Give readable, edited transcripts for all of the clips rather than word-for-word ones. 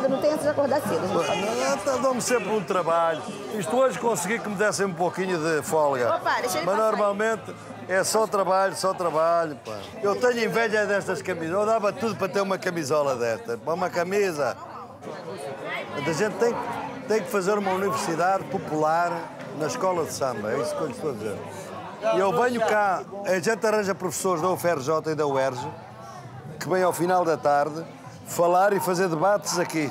madrugada, não tem essa de acordar cedo. Dou-me sempre um trabalho. Isto hoje consegui que me dessem um pouquinho de folga. Opa, deixa ele Mas passar normalmente é só trabalho, pá. Eu tenho inveja destas camisas. Eu dava tudo para ter uma camisola desta. Uma camisa. A gente tem que fazer uma universidade popular na escola de samba. É isso que eu lhe estou a dizer. E eu venho cá, a gente arranja professores da UFRJ e da UERJ, que vêm ao final da tarde falar e fazer debates aqui.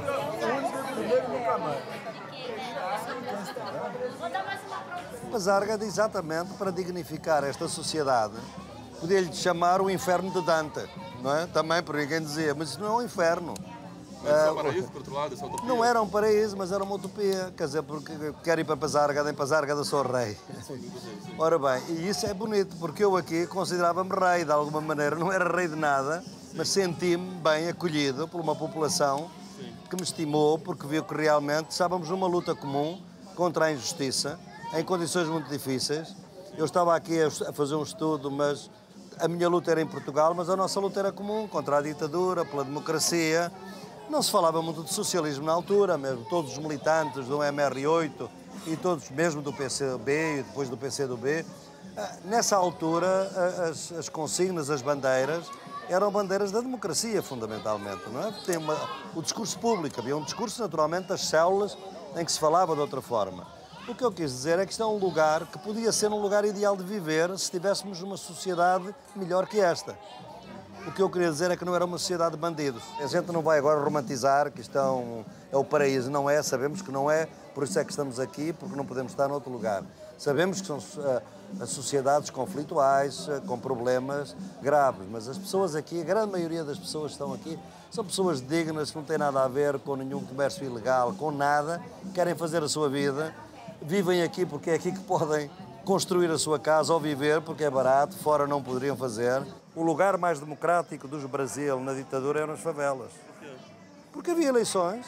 Mas Argad, exatamente para dignificar esta sociedade, podia-lhe chamar o inferno de Dante, não é? Também, por ninguém dizia, mas isso não é um inferno. Mas é um paraíso, por outro lado, essa utopia. Não era um paraíso, mas era uma utopia. Quer dizer, porque quero ir para Pasargada, em Pasargada sou rei. Ora bem, e isso é bonito, porque eu aqui considerava-me rei, de alguma maneira. Não era rei de nada, mas senti-me bem acolhido por uma população que me estimou, porque viu que realmente estávamos numa luta comum contra a injustiça, em condições muito difíceis. Eu estava aqui a fazer um estudo, mas a minha luta era em Portugal, mas a nossa luta era comum, contra a ditadura, pela democracia. Não se falava muito de socialismo na altura, mesmo todos os militantes do MR8 e todos mesmo do PCB e depois do PCdoB. Nessa altura, as consignas, as bandeiras, eram bandeiras da democracia, fundamentalmente, não é? Tem o discurso público, havia um discurso, naturalmente, das células em que se falava de outra forma. O que eu quis dizer é que isto é um lugar que podia ser um lugar ideal de viver se tivéssemos uma sociedade melhor que esta. O que eu queria dizer é que não era uma sociedade de bandidos. A gente não vai agora romantizar que isto é o paraíso. Não é, sabemos que não é, por isso é que estamos aqui, porque não podemos estar noutro lugar. Sabemos que são as sociedades conflituais, com problemas graves, mas as pessoas aqui, a grande maioria das pessoas que estão aqui, são pessoas dignas, que não têm nada a ver com nenhum comércio ilegal, com nada, querem fazer a sua vida, vivem aqui porque é aqui que podem construir a sua casa ou viver, porque é barato, fora não poderiam fazer. O lugar mais democrático dos Brasil na ditadura eram as favelas. Porque havia eleições.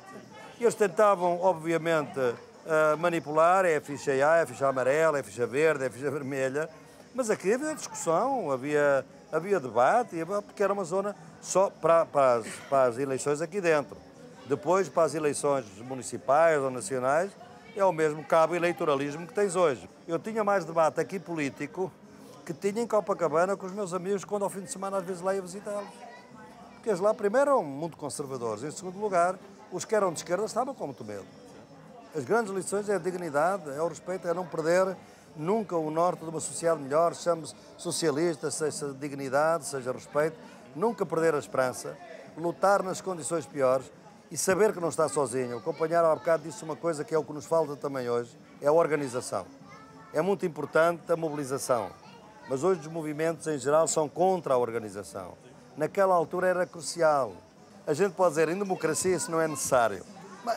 E eles tentavam, obviamente, manipular, é a ficha A, é a ficha amarela, é a ficha verde, é a ficha vermelha. Mas aqui havia discussão, havia debate, porque era uma zona só para as eleições aqui dentro. Depois, para as eleições municipais ou nacionais, é o mesmo cabo eleitoralismo que tens hoje. Eu tinha mais debate aqui político que tinha em Copacabana com os meus amigos quando ao fim de semana às vezes lá ia visitá-los. Porque eles lá primeiro eram muito conservadores, em segundo lugar, os que eram de esquerda estavam com muito medo. As grandes lições é a dignidade, é o respeito, é não perder nunca o norte de uma sociedade melhor, chame-se socialista, seja dignidade, seja respeito, nunca perder a esperança, lutar nas condições piores e saber que não está sozinho. O companheiro há bocado disse uma coisa que é o que nos falta também hoje, é a organização. É muito importante a mobilização, mas hoje os movimentos em geral são contra a organização. Naquela altura era crucial. A gente pode dizer, em democracia isso não é necessário. Mas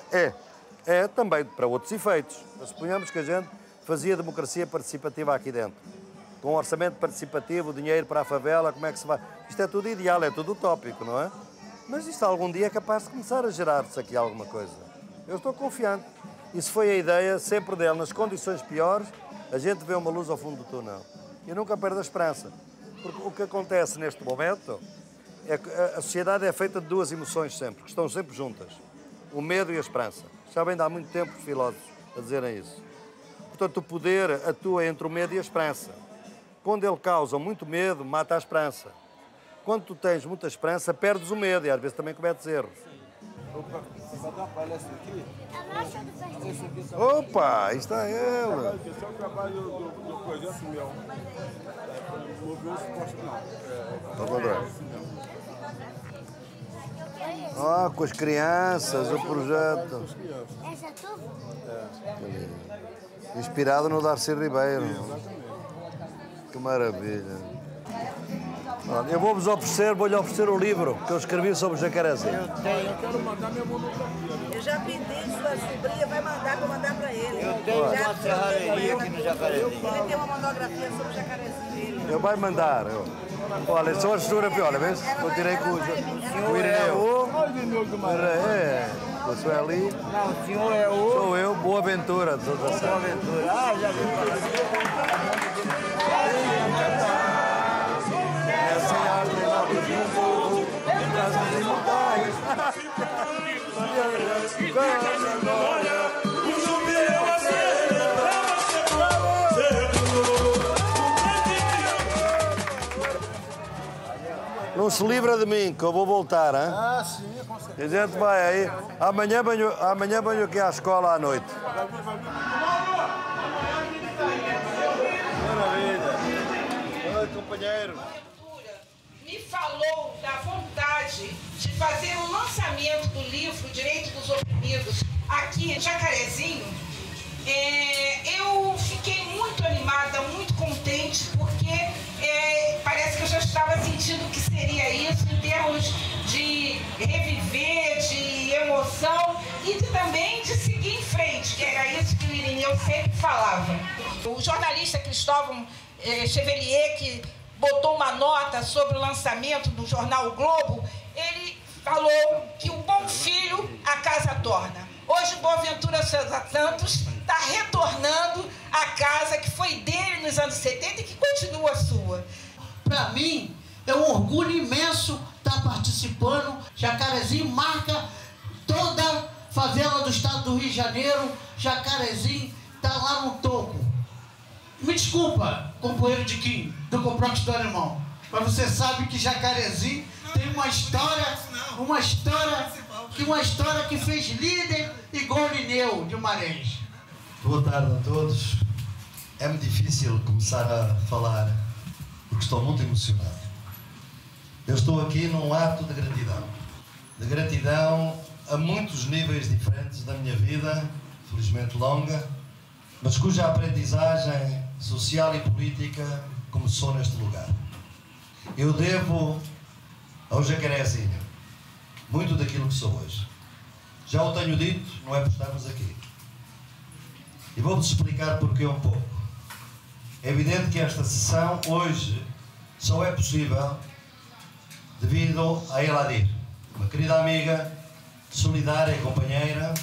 é também para outros efeitos. Mas suponhamos que a gente fazia democracia participativa aqui dentro. Com orçamento participativo, dinheiro para a favela, como é que se vai? Isto é tudo ideal, é tudo utópico, não é? Mas isto algum dia é capaz de começar a gerar-se aqui alguma coisa. Eu estou confiante. Isso foi a ideia sempre dele. Nas condições piores, a gente vê uma luz ao fundo do túnel. E nunca perde a esperança. Porque o que acontece neste momento é que a sociedade é feita de duas emoções sempre, que estão sempre juntas. O medo e a esperança. Já vem de há muito tempo os filósofos a dizerem isso. Portanto, o poder atua entre o medo e a esperança. Quando ele causa muito medo, mata a esperança. Quando tu tens muita esperança, perdes o medo e às vezes também cometes erros. Opa, aí está ele. Esse é o trabalho do projeto meu. Movimento Constitucional. Ah, com as crianças, o projeto. Essa é tua? Inspirado no Darcy Ribeiro. Que maravilha. Eu vou-lhe oferecer o livro que eu escrevi sobre o jacarezinho. Eu quero mandar minha monografia. Eu já pedi, sua sobrinha vai mandar para mandar para ele. Eu tenho uma serralheria aqui no Jacarezinho. Ele tem uma monografia sobre o jacarezinho dele. Eu vai mandar. Olha, são as fotografias, olha, vês? Eu tirei com o Irineu. O senhor é ali. Não, o senhor é o... Sou eu, Boaventura. Boaventura. Ah, já vi falar. Não se livra de mim, que eu vou voltar, hein? Ah, sim, com certeza. A gente vai aí. Amanhã venho aqui à escola à noite. Maravilha. Boa noite, companheiro. Me falou da vontade de fazer o lançamento do livro Direito dos Oprimidos aqui em Jacarezinho. Eu fiquei muito animada, muito contente, porque parece que eu já estava sentindo o que seria isso em termos de reviver, de emoção e também de seguir em frente, que era isso que o Irineu sempre falava. O jornalista Cristóvão Chevelier, que botou uma nota sobre o lançamento do jornal O Globo, ele falou que o bom filho a casa torna. Hoje, Boaventura Souza Santos está retornando à casa que foi dele nos anos 70 e que continua sua. Para mim, é um orgulho imenso estar participando. Jacarezinho marca toda a favela do estado do Rio de Janeiro. Jacarezinho está lá no topo. Me desculpa, companheiro de Kim, do Complexo do Alemão, mas você sabe que Jacarezinho tem uma história que fez líder igual o Irineu de Marés. Boa tarde a todos. É-me difícil começar a falar porque estou muito emocionado. Eu estou aqui num ato de gratidão a muitos níveis diferentes da minha vida, felizmente longa, mas cuja aprendizagem social e política começou neste lugar. Eu devo ao Jacarezinho muito daquilo que sou hoje. Já o tenho dito, não é por estarmos aqui. E vou-vos explicar porquê um pouco. É evidente que esta sessão hoje só é possível devido a Eladir, uma querida amiga, solidária e companheira,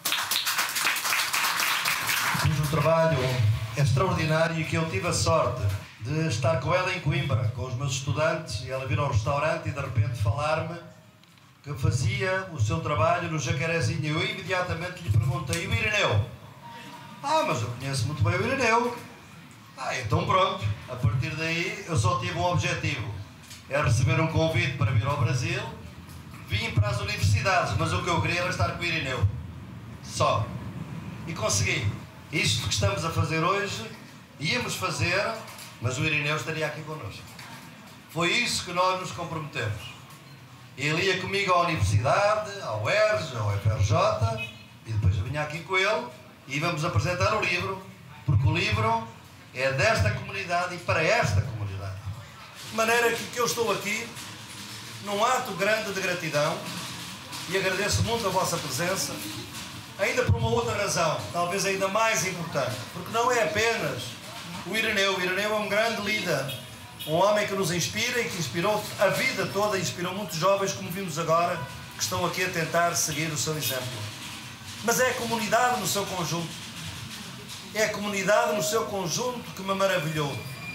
cujo trabalho é extraordinário e que eu tive a sorte de estar com ela em Coimbra, com os meus estudantes, e ela vir ao restaurante e de repente falar-me que fazia o seu trabalho no Jacarezinho. Eu imediatamente lhe perguntei: e o Irineu? Mas eu conheço muito bem o Irineu. Então pronto, a partir daí eu só tive um objetivo, é receber um convite para vir ao Brasil. Vim para as universidades, mas o que eu queria era estar com o Irineu, só. E consegui. Isto que estamos a fazer hoje, íamos fazer, mas o Irineu estaria aqui connosco. Foi isso que nós nos comprometemos. Ele ia comigo à universidade, ao ERJ, ao FRJ, e depois eu vinha aqui com ele e íamos apresentar o livro, porque o livro é desta comunidade e para esta comunidade. De maneira que eu estou aqui num ato grande de gratidão e agradeço muito a vossa presença, ainda por uma outra razão, talvez ainda mais importante, porque não é apenas o Irineu. O Irineu é um grande líder, um homem que nos inspira e que inspirou a vida toda, inspirou muitos jovens, como vimos agora, que estão aqui a tentar seguir o seu exemplo. Mas é a comunidade no seu conjunto. É a comunidade no seu conjunto que me maravilhou.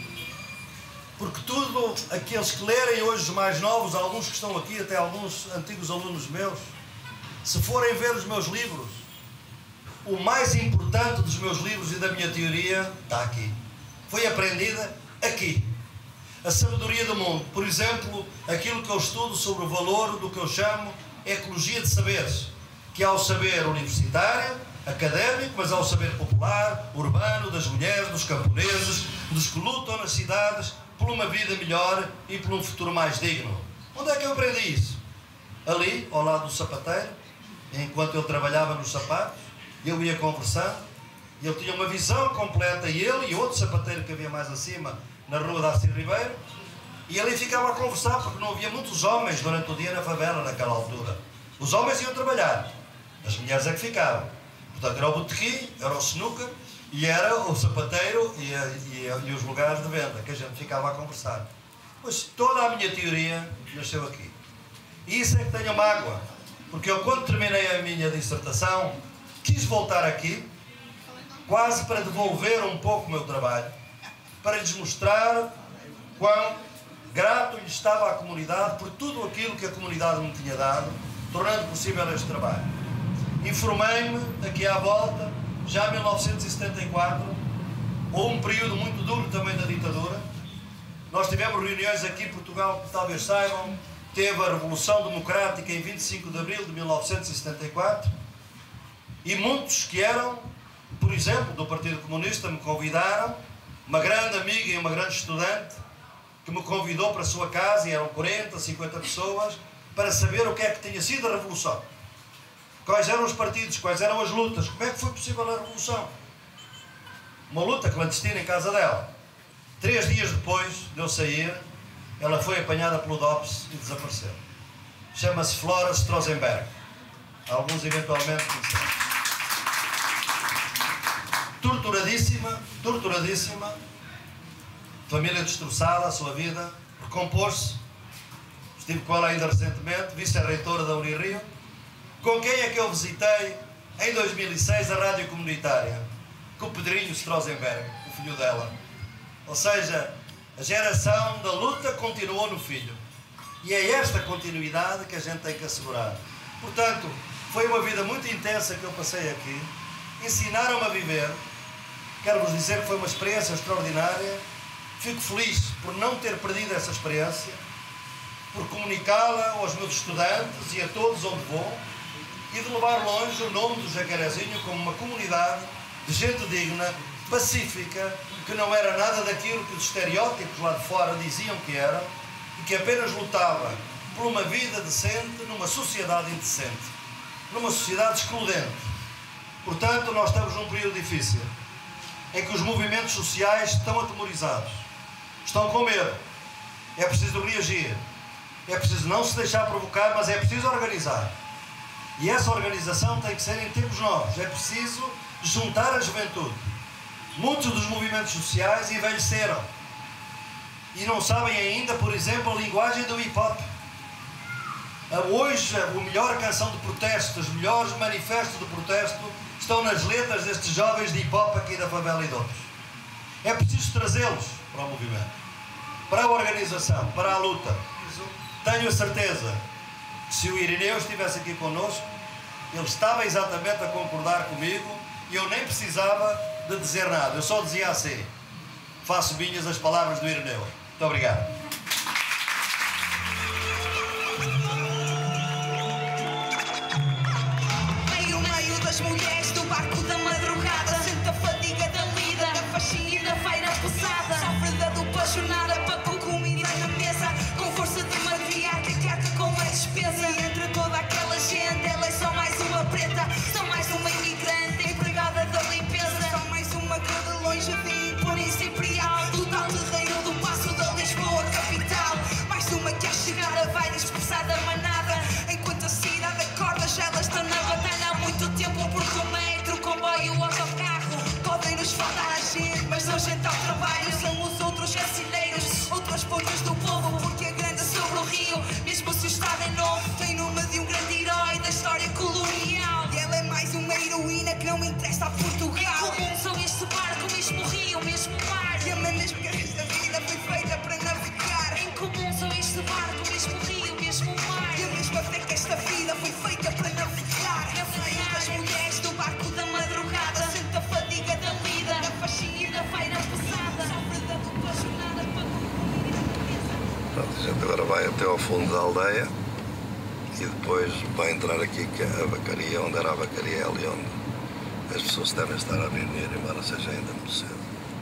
Porque tudo, aqueles que lerem hoje, os mais novos, alguns que estão aqui, até alguns antigos alunos meus, se forem ver os meus livros, o mais importante dos meus livros e da minha teoria está aqui. Foi aprendida aqui. A sabedoria do mundo. Por exemplo, aquilo que eu estudo sobre o valor do que eu chamo ecologia de saberes, que é o saber universitário, académico, mas é o saber popular, urbano, das mulheres, dos camponeses, dos que lutam nas cidades por uma vida melhor e por um futuro mais digno. Onde é que eu aprendi isso? Ali, ao lado do sapateiro, enquanto ele trabalhava nos sapatos, eu ia conversando, e ele tinha uma visão completa, e ele e outro sapateiro que havia mais acima, na rua da Assis Ribeiro, e ali ficava a conversar, porque não havia muitos homens durante o dia na favela naquela altura. Os homens iam trabalhar, as mulheres é que ficavam. Portanto, era o botequim, era o snooker, e era o sapateiro e os lugares de venda, que a gente ficava a conversar. Pois toda a minha teoria nasceu aqui. E isso é que tenho mágoa, porque eu, quando terminei a minha dissertação, quis voltar aqui, quase para devolver um pouco o meu trabalho, para lhes mostrar quão grato lhe estava à comunidade por tudo aquilo que a comunidade me tinha dado, tornando possível este trabalho. formei-me aqui à volta, já em 1974, houve um período muito duro também da ditadura. Nós tivemos reuniões aqui em Portugal, que talvez saibam, teve a Revolução Democrática em 25 de abril de 1974, e muitos que eram, por exemplo, do Partido Comunista, me convidaram, uma grande amiga e uma grande estudante, que me convidou para a sua casa, e eram 40, 50 pessoas, para saber o que é que tinha sido a Revolução. Quais eram os partidos, quais eram as lutas, como é que foi possível a Revolução. Uma luta clandestina em casa dela. 3 dias depois de eu sair, ela foi apanhada pelo DOPS e desapareceu. Chama-se Flora Strozenberg. Alguns eventualmente conhecem. Torturadíssima, torturadíssima. Família destroçada, a sua vida. Recompôs-se. Estive com ela ainda recentemente, vice-reitora da Unirio. Com quem é que eu visitei em 2006 a rádio comunitária? Com o Pedrinho Strozenberg, o filho dela. Ou seja, a geração da luta continuou no filho. E é esta continuidade que a gente tem que assegurar. Portanto, foi uma vida muito intensa que eu passei aqui. Ensinaram-me a viver. Quero-vos dizer que foi uma experiência extraordinária. Fico feliz por não ter perdido essa experiência, por comunicá-la aos meus estudantes e a todos onde vou, e de levar longe o nome do Jacarezinho como uma comunidade de gente digna, pacífica, que não era nada daquilo que os estereótipos lá de fora diziam que era, e que apenas lutava por uma vida decente numa sociedade indecente, numa sociedade excludente. Portanto, nós estamos num período difícil, em que os movimentos sociais estão atemorizados, estão com medo. É preciso reagir, é preciso não se deixar provocar, mas é preciso organizar. E essa organização tem que ser em tempos novos. É preciso juntar a juventude. Muitos dos movimentos sociais envelheceram e não sabem ainda, por exemplo, a linguagem do hip-hop. Hoje, a melhor canção de protesto, os melhores manifestos de protesto estão nas letras destes jovens de hip-hop aqui da favela e de outros. É preciso trazê-los para o movimento, para a organização, para a luta. Tenho a certeza que se o Irineu estivesse aqui connosco, ele estava exatamente a concordar comigo e eu nem precisava de dizer nada. Eu só dizia assim: faço minhas as palavras do Irineu. Muito obrigado. Meio das mulheres do barco da madrugada, sente a fadiga da lida, a faxina e da feira pesada, sofre da dupla jornada para pôr comida na mesa, com força de matriarca que arca com a despesa. E entre toda aquela gente, ela é só mais uma preta, só mais uma imigrante, empregada da limpeza, só mais uma que de longe vem por isso imperial, do tal terreiro do Paço da Lisboa capital. Mais uma que a chegada vai dispersar da manada, enquanto a cidade acorda, já ela está na batalha há muito tempo, porque o metro, o comboio, o autocarro podem nos faltar a gente, mas não gente ao trabalho. São os outros carcereiros, outras pontas do povo, porque a grande sobre o rio, mesmo se o estado é novo, tem nome de um grande herói da história colonial. E ela é mais uma heroína que não me interessa a Portugal. Em comum são este barco, mesmo rio, mesmo mar, e a mesma que esta vida foi feita para navegar. Em comum são este barco, mesmo rio, mesmo mar, e a mesma fé que esta vida foi feita para navegar. Navegar as mulheres do barco da madrugada, sente a fadiga da vida, a faxina e da feira pesada, sofre da dupla jornada para concluir a Pronto, a gente agora vai até ao fundo da aldeia e depois vai entrar aqui que é a vacaria, onde era a vacaria, ali onde as pessoas devem estar a reunir, embora seja ainda muito cedo.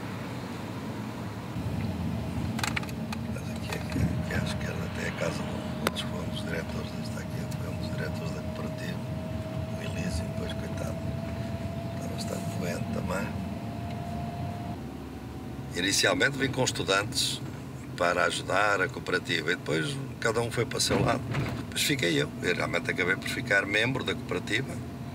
Mas aqui à esquerda tem a casa de um dos diretores, está aqui, foi um dos diretores da cooperativa, o Elísio, depois coitado, está bastante doente também. Inicialmente vim com estudantes para ajudar a cooperativa e depois cada um foi para o seu lado. Depois fiquei eu realmente acabei por ficar membro da cooperativa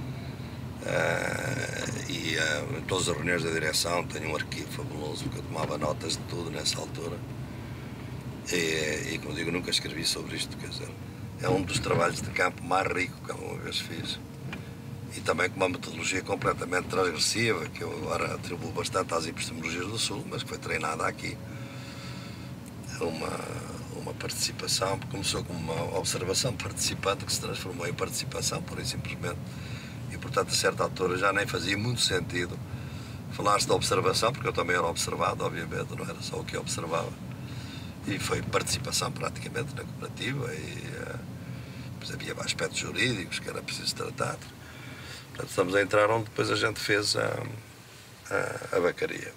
e em todas as reuniões da direção tenho um arquivo fabuloso porque eu tomava notas de tudo nessa altura e como digo, nunca escrevi sobre isto, quer dizer, é um dos trabalhos de campo mais rico que alguma vez fiz e também com uma metodologia completamente transgressiva que eu agora atribuo bastante às epistemologias do Sul, mas que foi treinada aqui. Uma participação, começou como uma observação participante que se transformou em participação, pura e simplesmente, e portanto, a certa altura já nem fazia muito sentido falar-se da observação, porque eu também era observado, obviamente, não era só o que eu observava. E foi participação praticamente na cooperativa e depois havia aspectos jurídicos que era preciso tratar. Portanto, estamos a entrar onde depois a gente fez a vacaria.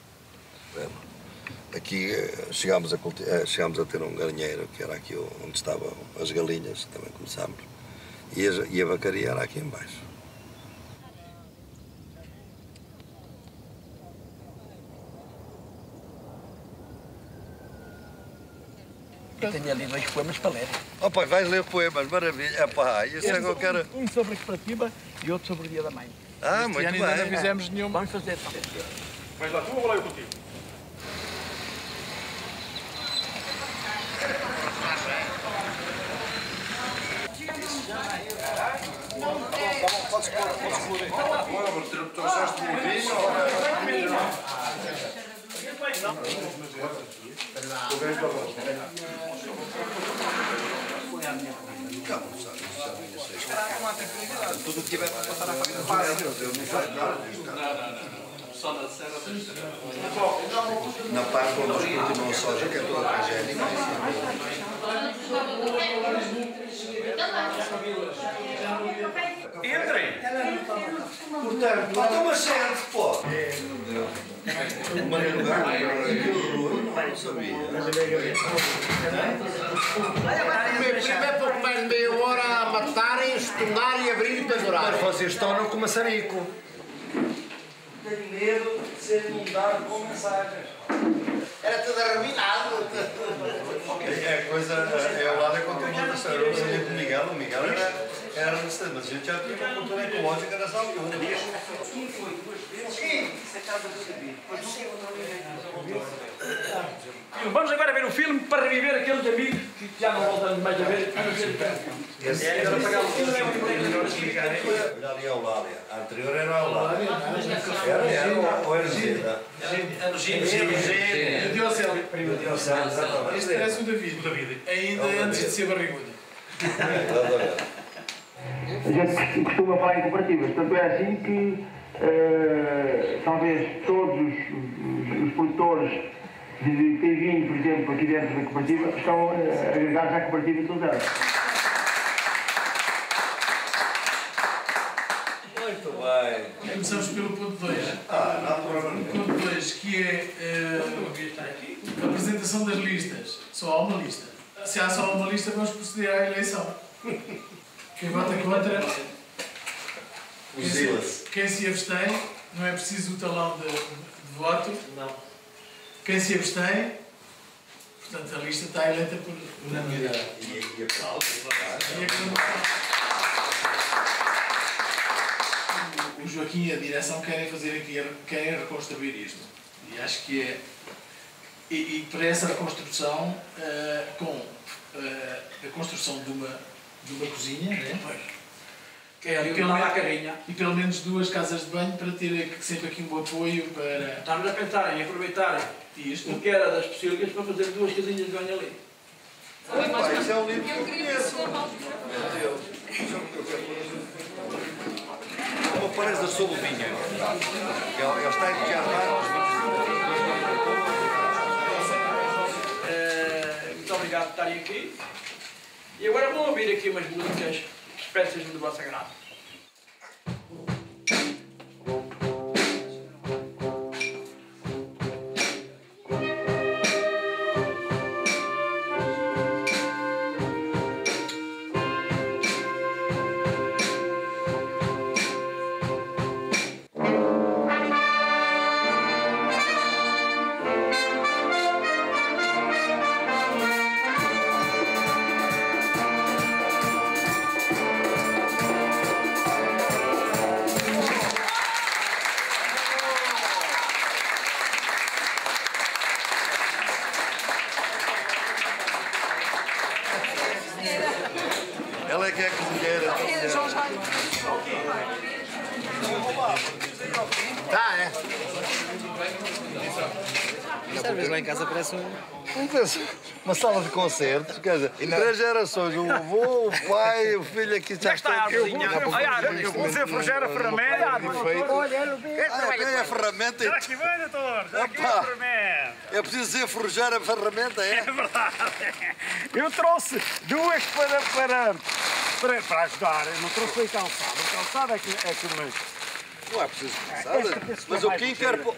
Aqui chegámos a ter um galinheiro, que era aqui onde estavam as galinhas, também começámos, e a vacaria era aqui em baixo. Eu tenho ali 2 poemas para ler. Oh pai, vais ler poemas, maravilha. Epá, isso é que eu quero... Um sobre a cooperativa e outro sobre o Dia da Mãe. Ah, muito bem. Ainda não fizemos nenhum. Vamos fazer. Vais lá tu ou vou lá eu contigo? Podes pôr. Agora, trouxeste um vinho tudo o que tiver para passar a família. Só na Serra na parte onde nós cultivamos soja, que é toda a tragédia. Entrem! Portanto, lá toma sede, pô! Não sabia. É para comer meia hora a matarem, estunar e abrir e pendurar. Mas vocês tornam com maçarico. Tenho medo de ser inundado com mensagens. Era tudo arruinado. É coisa, é ao lado da contaminação. Eu sabia que o Miguel era resistido, mas a gente já tinha uma cultura ecológica nessa altura. Vamos agora ver o filme para reviver aqueles amigos que já não voltamos mais a ver. Olha ali a Eulália. A anterior era a Eulália. Era ou era Zeda? Era Zeda. Diocelo, exatamente. Este parece o David, ainda antes de ser barrigudo. A gente costuma falar em cooperativas, tanto é assim que talvez todos os produtores de vinho, por exemplo, aqui dentro da cooperativa, estão agregados à cooperativa todos eles. Muito bem. Começamos pelo ponto 2. Não há problema nenhum. O ponto 2, que é a apresentação das listas. Só há uma lista. Se há só uma lista, vamos proceder à eleição. Quem vota contra, quem se abstém, não é preciso o talão de voto. Não. Quem se abstém, portanto a lista está eleita por unanimidade. E o Joaquim e a direção querem fazer aqui, querem reconstruir isto. E acho que é. E para essa reconstrução, com a construção de uma cozinha, né? Que é ali uma carinha. E pelo menos 2 casas de banho para ter sempre aqui um apoio para... Estamos a pensar em aproveitar isto, o que era das pocilgas, para fazer 2 casinhas de banho ali. Isso é um livro que eu conheço. Uma parede sobre o vinho. Ele está entusiasmado. Muito obrigado por estarem aqui. E agora vão ouvir aqui umas músicas que espécies do vosso agrado. Ela é que é cozinheira. Tá, é. Às vezes lá em casa parece um... Uma sala de concertos, quer dizer, 3 gerações, o avô, o pai, o filho aqui já está. Eu vou ser forjar a ferramenta. É a ferramenta. Já aqui vem, doutor. Já aqui a ferramenta. É preciso ser forjar a ferramenta, é? É verdade. Eu trouxe 2 para ajudar. Eu não trouxe foi calçado. O calçado é que me... Não é preciso calçada. Mas o Kim quer pôr...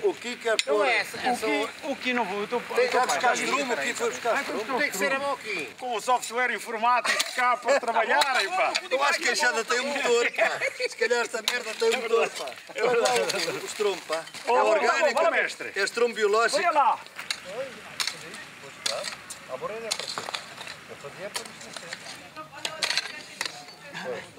O Kim não vou... Tem que buscar estrumo, o Kim foi buscar estrumo. Tem que ser a mão aqui. Com o software informático cá para trabalharem, pá. Eu acho que a enxada tem um motor, pá. Se calhar esta merda tem um motor, pá. Olha lá o estrumo, pá. É orgânico. Olha, mestre. É estrumo biológico. Olha lá. A borrelha é para você. Eu fazia para você.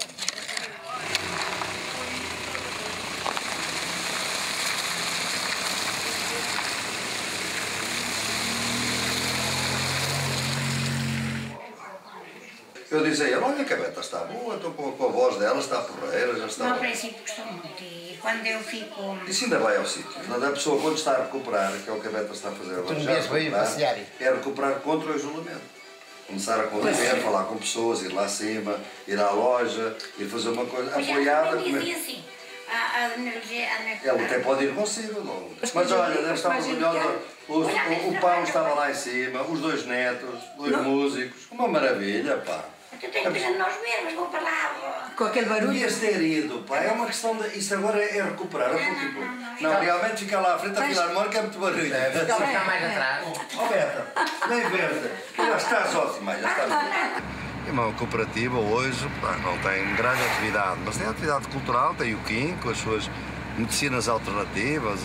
Eu disse a ele, olha que a Beta está boa, estou com a voz dela, está porreira, já está. No, ao princípio gostou muito e quando eu fico... Isso ainda vai ao sítio. Portanto, a pessoa quando está a recuperar, que é o que a Beta está a fazer agora, é recuperar contra o isolamento. Começar a conviver, falar com pessoas, ir lá acima, ir à loja, ir fazer uma coisa apoiada. Assim, Ele até pode ir consigo, não. Mas olha, deve estar orgulhosa. O pão estava lá em cima, os 2 netos, 2 músicos. Uma maravilha, pá. Eu tenho pena de nós vermos, vou para lá. Com aquele barulho? Devias ter ido, pá. É uma questão de... Isso agora é recuperar. Não, realmente ficar lá à frente a filarmónica é muito barulho. Ficar mais atrás. Ó Beta, nem verde. Já estás ótimo, já estás bem. É uma cooperativa hoje, pá, não tem grande atividade, mas tem atividade cultural, tem o Kim com as suas medicinas alternativas,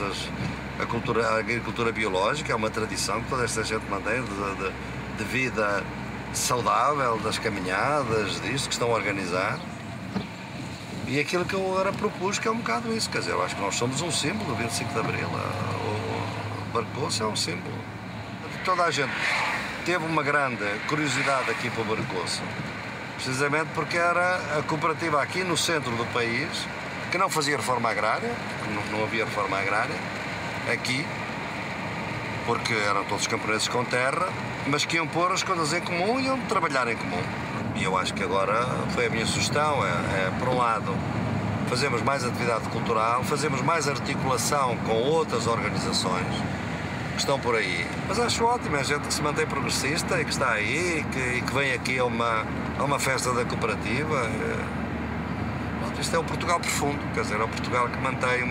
a agricultura biológica, é uma tradição que toda esta gente mantém de vida saudável, das caminhadas, disto que estão a organizar. E aquilo que eu agora propus, que é um bocado isso, quer dizer, eu acho que nós somos um símbolo do 25 de Abril. O Barcoço é um símbolo. Toda a gente teve uma grande curiosidade aqui para o Barcoço, precisamente porque era a cooperativa aqui no centro do país, que não fazia reforma agrária, não havia reforma agrária aqui, porque eram todos camponeses com terra, mas que iam pôr as coisas em comum e iam trabalhar em comum. E eu acho que agora foi a minha sugestão, por um lado, fazemos mais atividade cultural, fazemos mais articulação com outras organizações que estão por aí. Mas acho ótimo, é gente que se mantém progressista e que está aí e que vem aqui a uma festa da cooperativa. Isto é o Portugal profundo, quer dizer, é o Portugal que mantém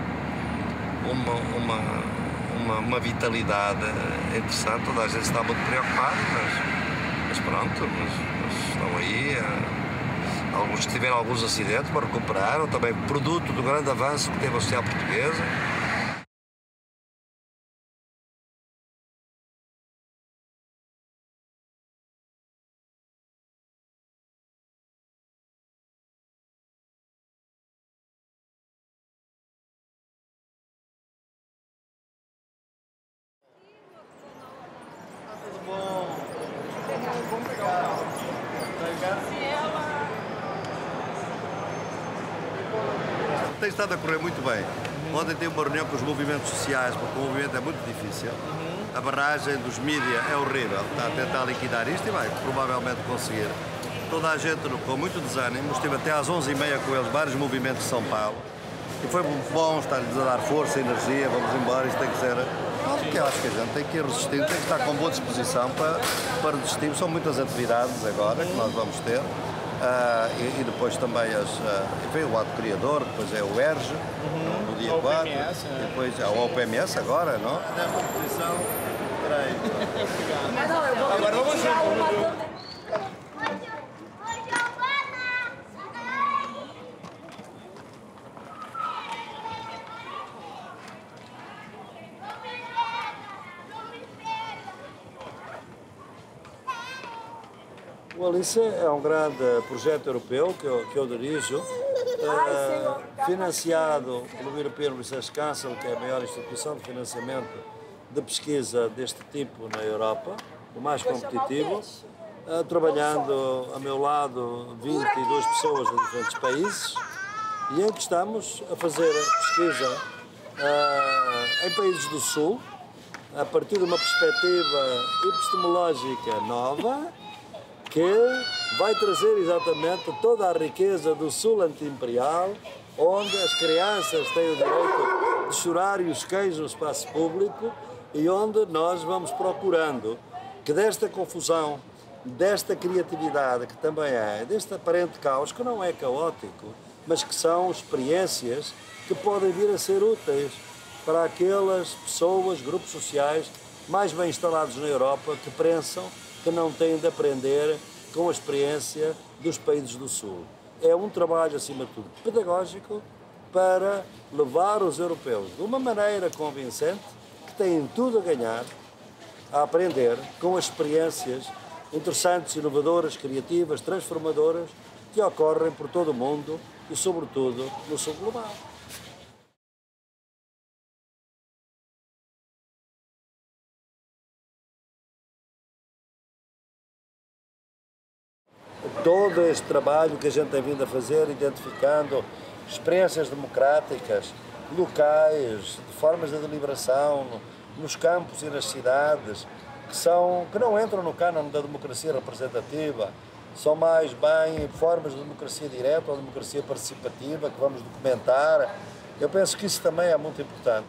uma vitalidade interessante. Toda a gente está muito preocupada, mas pronto, mas estão aí. Alguns que tiveram alguns acidentes, mas recuperaram, também produto do grande avanço que teve a sociedade portuguesa. Tem estado a correr muito bem. Ontem tive uma reunião com os movimentos sociais, porque o movimento é muito difícil. A barragem dos mídias é horrível. Está a tentar liquidar isto e vai provavelmente conseguir. Toda a gente com muito desânimo. Estive até às 11h30 com eles, vários movimentos de São Paulo. E foi bom estar-lhes a dar força, energia, vamos embora, isto tem que ser... Porque eu acho que a gente tem que ir resistindo, tem que estar com boa disposição para resistir. São muitas atividades agora que nós vamos ter. E depois também enfim, o ato criador, depois é o ERJ, no dia 4, e depois é o OPMS agora, não? Nesta posição, peraí. Agora vamos juntos. O Alice é um grande projeto europeu que eu dirijo, financiado pelo European Research Council, que é a maior instituição de financiamento de pesquisa deste tipo na Europa, o mais competitivo, trabalhando a meu lado 22 pessoas de diferentes países, e em que estamos a fazer pesquisa em países do Sul, a partir de uma perspectiva epistemológica nova, que vai trazer exatamente toda a riqueza do sul anti-imperial, onde as crianças têm o direito de chorar e os queijos no espaço público e onde nós vamos procurando que desta confusão, desta criatividade que também é, deste aparente caos, que não é caótico, mas que são experiências que podem vir a ser úteis para aquelas pessoas, grupos sociais mais bem instalados na Europa que pensam que não têm de aprender com a experiência dos países do Sul. É um trabalho, acima de tudo, pedagógico para levar os europeus de uma maneira convincente, que têm tudo a ganhar, a aprender com as experiências interessantes, inovadoras, criativas, transformadoras que ocorrem por todo o mundo e, sobretudo, no Sul global. Todo este trabalho que a gente tem vindo a fazer, identificando experiências democráticas, locais, de formas de deliberação, nos campos e nas cidades, que não entram no cânone da democracia representativa, são mais bem formas de democracia direta ou democracia participativa que vamos documentar. Eu penso que isso também é muito importante.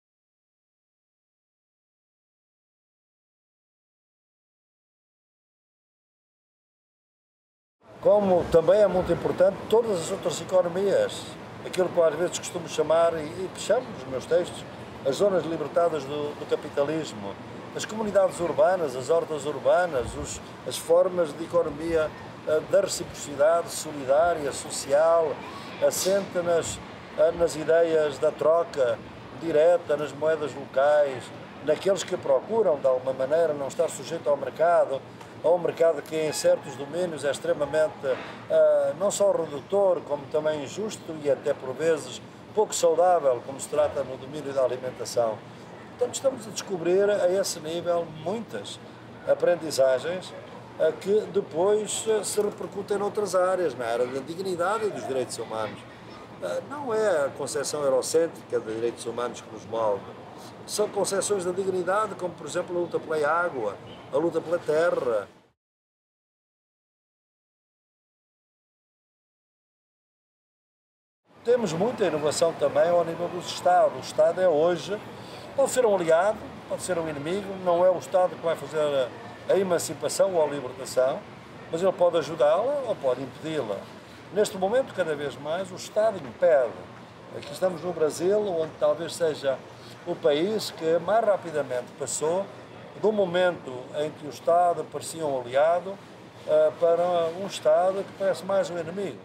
Como também é muito importante todas as outras economias, aquilo que às vezes costumo chamar, e chamo nos meus textos, as zonas libertadas do capitalismo, as comunidades urbanas, as hortas urbanas, as formas de economia da reciprocidade solidária, social, assente nas ideias da troca direta, nas moedas locais, naqueles que procuram, de alguma maneira, não estar sujeito ao mercado que em certos domínios é extremamente não só redutor, como também injusto e até por vezes pouco saudável, como se trata no domínio da alimentação. Portanto, estamos a descobrir a esse nível muitas aprendizagens que depois se repercutem noutras áreas, na área da dignidade e dos direitos humanos. Não é a concepção eurocêntrica de direitos humanos que nos move, são concepções da dignidade, como por exemplo a luta pela água, a luta pela terra. Temos muita inovação também ao nível do Estado. O Estado é hoje, pode ser um aliado, pode ser um inimigo, não é o Estado que vai fazer a emancipação ou a libertação, mas ele pode ajudá-la ou pode impedi-la. Neste momento, cada vez mais, o Estado impede. Aqui estamos no Brasil, onde talvez seja o país que mais rapidamente passou do momento em que o Estado parecia um aliado para um Estado que parece mais um inimigo.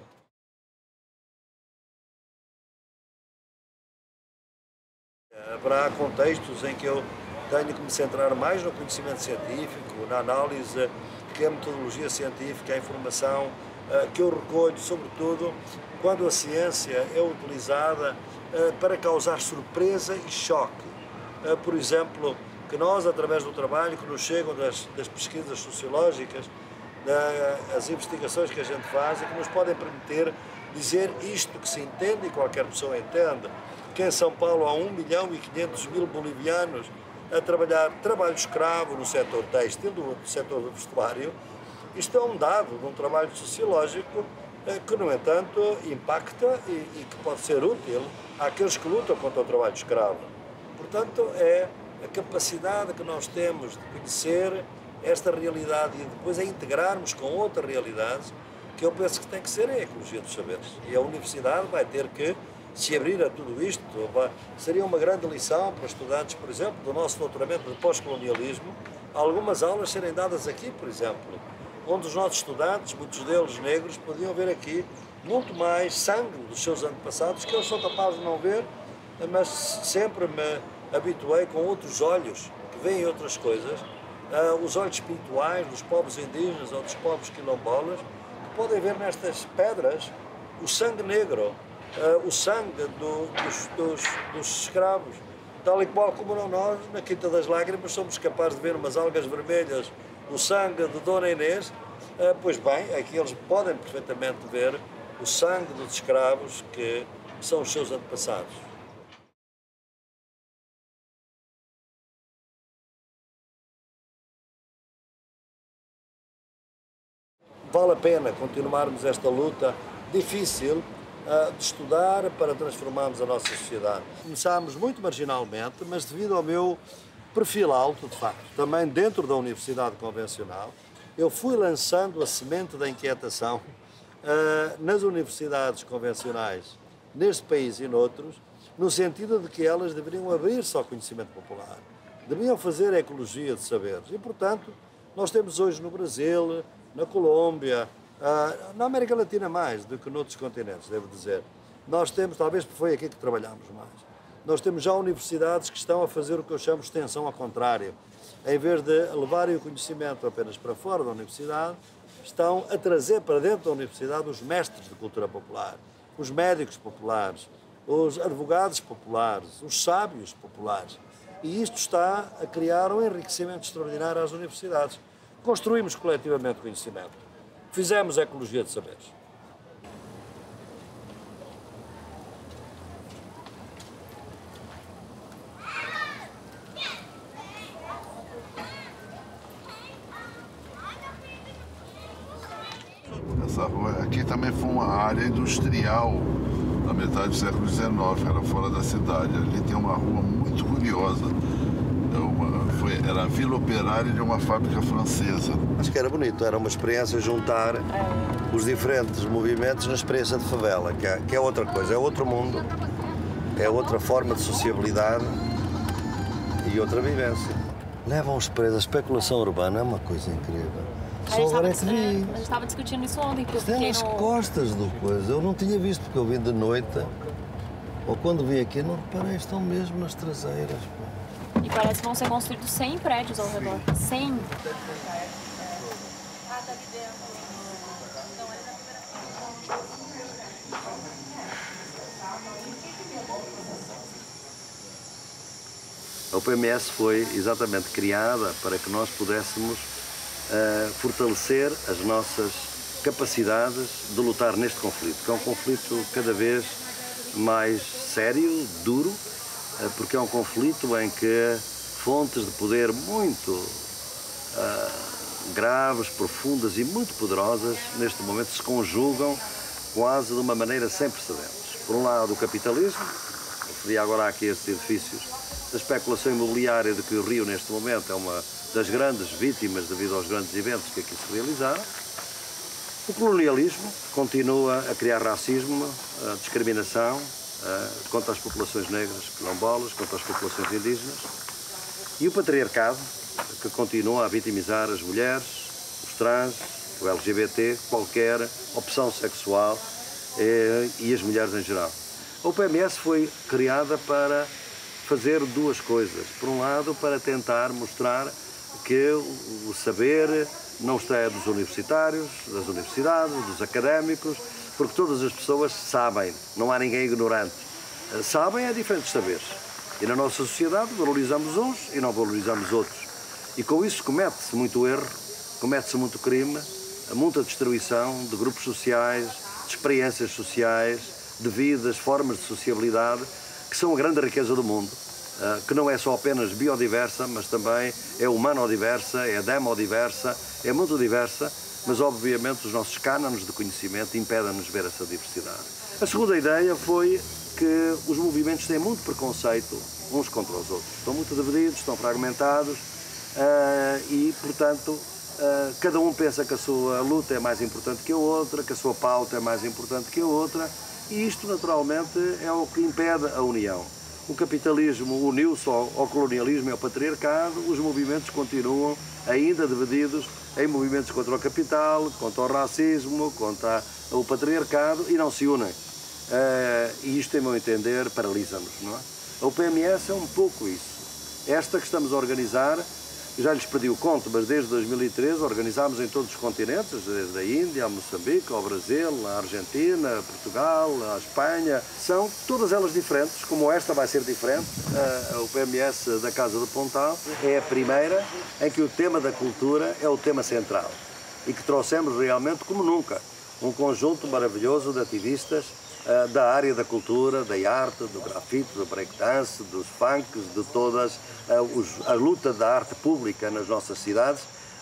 Haverá contextos em que eu tenho que me centrar mais no conhecimento científico, na análise que é a metodologia científica, a informação que eu recolho, sobretudo quando a ciência é utilizada para causar surpresa e choque. Por exemplo, que nós, através do trabalho que nos chegam das pesquisas sociológicas, as investigações que a gente faz e que nos podem permitir dizer isto que se entende e qualquer pessoa entende, que em São Paulo há 1.500.000 bolivianos a trabalhar trabalho escravo no setor têxtil, no setor do vestuário. Isto é um dado de um trabalho sociológico que, no entanto, impacta e que pode ser útil àqueles que lutam contra o trabalho escravo. Portanto, é a capacidade que nós temos de conhecer esta realidade e depois a integrarmos com outras realidades, que eu penso que tem que ser a ecologia dos saberes. E a universidade vai ter que se abrir a tudo isto. Seria uma grande lição para estudantes, por exemplo, do nosso doutoramento de pós-colonialismo, algumas aulas serem dadas aqui, por exemplo, onde os nossos estudantes, muitos deles negros, podiam ver aqui muito mais sangue dos seus antepassados, que eu sou capaz de não ver, mas sempre me habituei com outros olhos, que veem outras coisas, os olhos espirituais dos povos indígenas ou dos povos quilombolas, que podem ver nestas pedras o sangue negro, o sangue dos escravos, tal e qual como nós, na Quinta das Lágrimas, somos capazes de ver umas algas vermelhas, o sangue de Dona Inês. Pois bem, aqui eles podem perfeitamente ver o sangue dos escravos que são os seus antepassados. vale a pena continuarmos esta luta difícil de estudar para transformarmos a nossa sociedade. Começámos muito marginalmente, mas devido ao meu perfil alto, de facto, também dentro da Universidade Convencional, eu fui lançando a semente da inquietação nas universidades convencionais, neste país e noutros, no sentido de que elas deveriam abrir-se ao conhecimento popular, deveriam fazer a ecologia de saberes. E, portanto, nós temos hoje no Brasil, na Colômbia, na América Latina mais do que noutros continentes, devo dizer. Nós temos, talvez foi aqui que trabalhamos mais, nós temos já universidades que estão a fazer o que eu chamo de extensão ao contrário. Em vez de levarem o conhecimento apenas para fora da universidade, estão a trazer para dentro da universidade os mestres de cultura popular, os médicos populares, os advogados populares, os sábios populares. E isto está a criar um enriquecimento extraordinário às universidades. Construímos coletivamente conhecimento. Fizemos a ecologia de saberes. Essa rua aqui também foi uma área industrial na metade do século XIX, era fora da cidade. Ali tem uma rua muito curiosa. Era a Vila Operária de uma fábrica francesa. Acho que era bonito, era uma experiência juntar os diferentes movimentos na experiência de favela, que é outra coisa, é outro mundo, é outra forma de sociabilidade e outra vivência. Levam-os presos, a especulação urbana é uma coisa incrível. A gente estava discutindo isso ontem. Isto é nas costas do coisa. Eu não tinha visto, porque eu vim de noite. Ou quando vim aqui, não reparei, estão mesmo nas traseiras. E parece que vão ser construídos 100 prédios ao redor. 100. A UPMS foi exatamente criada para que nós pudéssemos fortalecer as nossas capacidades de lutar neste conflito, que é um conflito cada vez mais sério, duro, porque é um conflito em que fontes de poder muito graves, profundas e muito poderosas, neste momento se conjugam quase de uma maneira sem precedentes. Por um lado, o capitalismo, referi agora aqui a estes edifícios, a especulação imobiliária de que o Rio, neste momento, é uma das grandes vítimas devido aos grandes eventos que aqui se realizaram. O colonialismo continua a criar racismo, discriminação contra as populações negras, quilombolas, contra as populações indígenas. E o patriarcado, que continua a vitimizar as mulheres, os trans, o LGBT, qualquer opção sexual e as mulheres em geral. A UPMS foi criada para fazer duas coisas. Por um lado, para tentar mostrar que o saber não está dos universitários, das universidades, dos académicos, porque todas as pessoas sabem, não há ninguém ignorante. Sabem é diferentes saberes. E na nossa sociedade valorizamos uns e não valorizamos outros. E com isso comete-se muito erro, comete-se muito crime, muita destruição de grupos sociais, de experiências sociais, de vidas, formas de sociabilidade, que são a grande riqueza do mundo, que não é só apenas biodiversa, mas também é humanodiversa, é demodiversa, é muito diversa, mas obviamente os nossos cânones de conhecimento impedem-nos ver essa diversidade. A segunda ideia foi que os movimentos têm muito preconceito uns contra os outros. Estão muito divididos, estão fragmentados e, portanto, cada um pensa que a sua luta é mais importante que a outra, que a sua pauta é mais importante que a outra, e isto, naturalmente, é o que impede a união. O capitalismo uniu-se ao colonialismo e ao patriarcado, os movimentos continuam ainda divididos em movimentos contra o capital, contra o racismo, contra o patriarcado e não se unem. E isto, em meu entender, paralisa-nos, não é? A UPMS é um pouco isso. Esta que estamos a organizar, já lhes perdi o conto, mas desde 2013 organizámos em todos os continentes, desde a Índia, a Moçambique, ao Brasil, a Argentina, a Portugal, a Espanha. São todas elas diferentes, como esta vai ser diferente. A UPMS da Casa do Pontal é a primeira em que o tema da cultura é o tema central e que trouxemos realmente, como nunca, um conjunto maravilhoso de ativistas da área da cultura, da arte, do grafite, do breakdance, dos funks, de todas a luta da arte pública nas nossas cidades,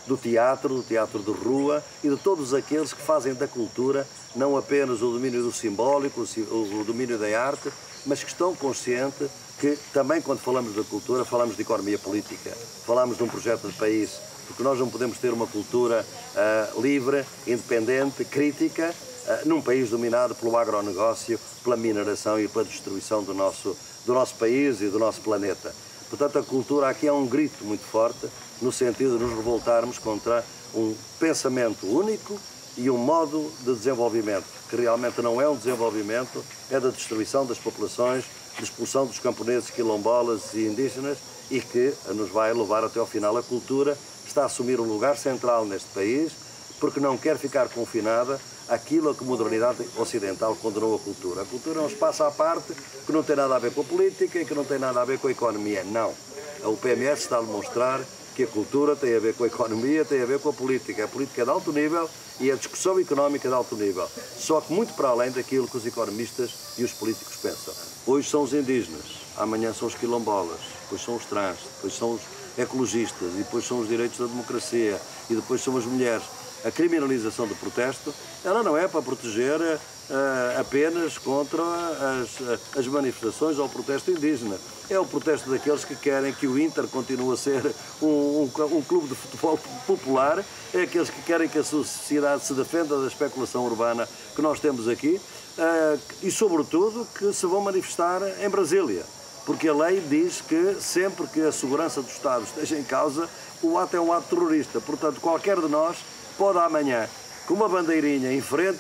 do teatro de rua e de todos aqueles que fazem da cultura não apenas o domínio do simbólico, o domínio da arte, mas que estão conscientes que também quando falamos da cultura falamos de economia política, falamos de um projeto de país, porque nós não podemos ter uma cultura livre, independente, crítica, num país dominado pelo agronegócio, pela mineração e pela destruição do nosso país e do nosso planeta. Portanto, a cultura aqui é um grito muito forte no sentido de nos revoltarmos contra um pensamento único e um modo de desenvolvimento, que realmente não é um desenvolvimento, é da destruição das populações, de expulsão dos camponeses, quilombolas e indígenas e que nos vai levar até ao final. A cultura está a assumir um lugar central neste país porque não quer ficar confinada àquilo a que a modernidade ocidental condenou a cultura. A cultura é um espaço à parte que não tem nada a ver com a política e que não tem nada a ver com a economia. Não. O PMS está a demonstrar que a cultura tem a ver com a economia, tem a ver com a política. A política é de alto nível e a discussão económica é de alto nível. Só que muito para além daquilo que os economistas e os políticos pensam. Hoje são os indígenas, amanhã são os quilombolas, depois são os trans, depois são os ecologistas, e depois são os direitos da democracia, e depois são as mulheres. A criminalização do protesto, ela não é para proteger apenas contra as manifestações ou o protesto indígena. É o protesto daqueles que querem que o Inter continue a ser um clube de futebol popular, é aqueles que querem que a sociedade se defenda da especulação urbana que nós temos aqui e, sobretudo, que se vão manifestar em Brasília. Porque a lei diz que sempre que a segurança do Estado esteja em causa, o ato é um ato terrorista. Portanto, qualquer de nós pode amanhã, com uma bandeirinha em frente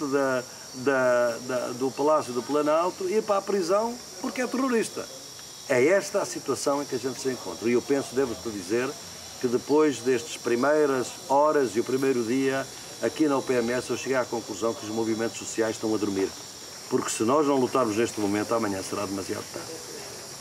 do Palácio do Planalto, ir para a prisão porque é terrorista. É esta a situação em que a gente se encontra. E eu penso, devo-te dizer, que depois destas primeiras horas e o primeiro dia, aqui na UPMS, eu cheguei à conclusão que os movimentos sociais estão a dormir. Porque se nós não lutarmos neste momento, amanhã será demasiado tarde.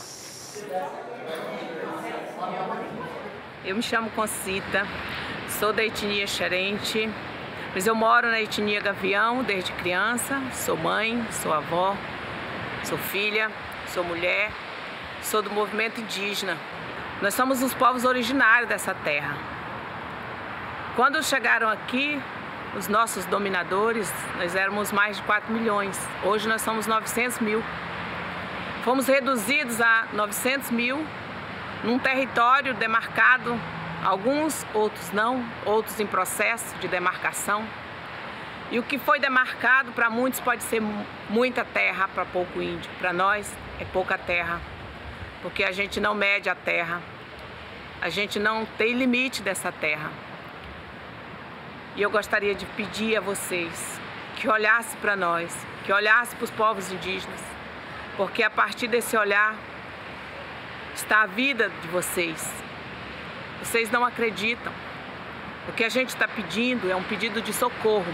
Eu me chamo Concita, sou da etnia Xerente, mas eu moro na etnia Gavião desde criança, sou mãe, sou avó, sou filha, sou mulher, sou do movimento indígena. Nós somos os povos originários dessa terra. Quando chegaram aqui, os nossos dominadores, nós éramos mais de 4 milhões, hoje nós somos 900 mil. Fomos reduzidos a 900 mil num território demarcado, alguns, outros não, outros em processo de demarcação. E o que foi demarcado para muitos pode ser muita terra para pouco índio. Para nós é pouca terra, porque a gente não mede a terra, a gente não tem limite dessa terra. E eu gostaria de pedir a vocês que olhassem para nós, que olhassem para os povos indígenas, porque a partir desse olhar está a vida de vocês. Vocês não acreditam. O que a gente está pedindo é um pedido de socorro.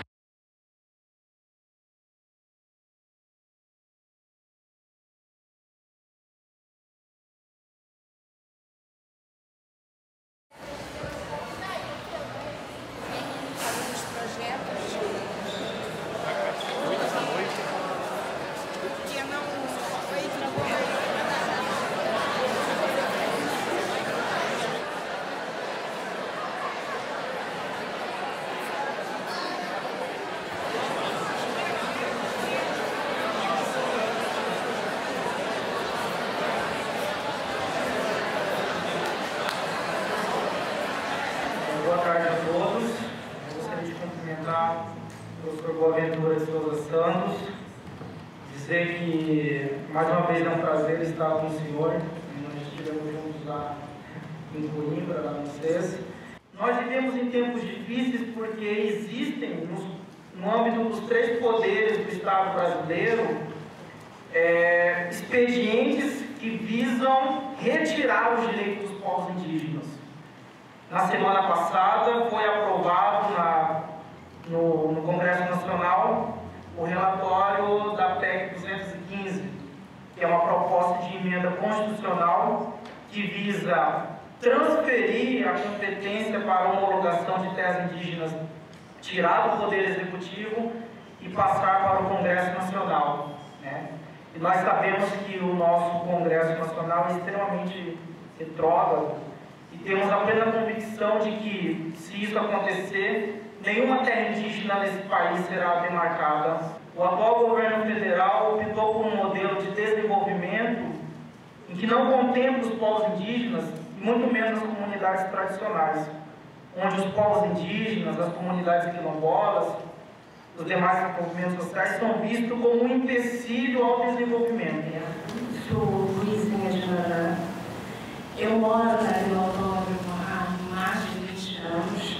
Boa tarde a todos. Eu gostaria de cumprimentar o professor Boaventura de Souza Santos, dizer que mais uma vez é um prazer estar com o senhor. Nós estivemos juntos lá em Coimbra, lá no SES. Nós vivemos em tempos difíceis porque existem, no âmbito dos 3 poderes do Estado brasileiro, expedientes que visam retirar os direitos dos povos indígenas. Na semana passada foi aprovado no Congresso Nacional o relatório da PEC 215, que é uma proposta de emenda constitucional que visa transferir a competência para a homologação de terras indígenas, tirar do Poder Executivo e passar para o Congresso Nacional, né? E nós sabemos que o nosso Congresso Nacional é extremamente retrógrado E temos a plena convicção de que, se isso acontecer, nenhuma terra indígena nesse país será demarcada. O atual governo federal optou por um modelo de desenvolvimento em que não contempla os povos indígenas, e muito menos as comunidades tradicionais, onde os povos indígenas, as comunidades quilombolas, os demais movimentos sociais são vistos como um empecilho ao desenvolvimento. Sou Luizinha Joana. Eu moro na Vila Autódromo há mais de 20 anos.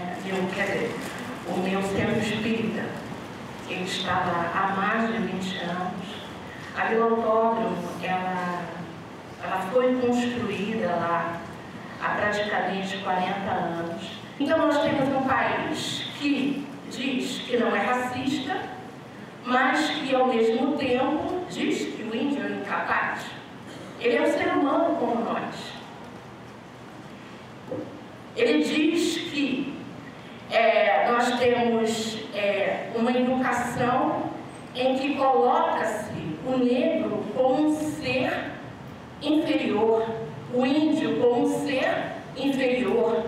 O meu centro espírita, ele está lá há mais de 20 anos. A Vila Autódromo, ela foi construída lá há praticamente 40 anos. Então nós temos um país que diz que não é racista, mas que ao mesmo tempo diz que o índio é incapaz. Ele é um ser humano como nós. Ele diz que nós temos uma educação em que coloca-se o negro como um ser inferior, o índio como um ser inferior.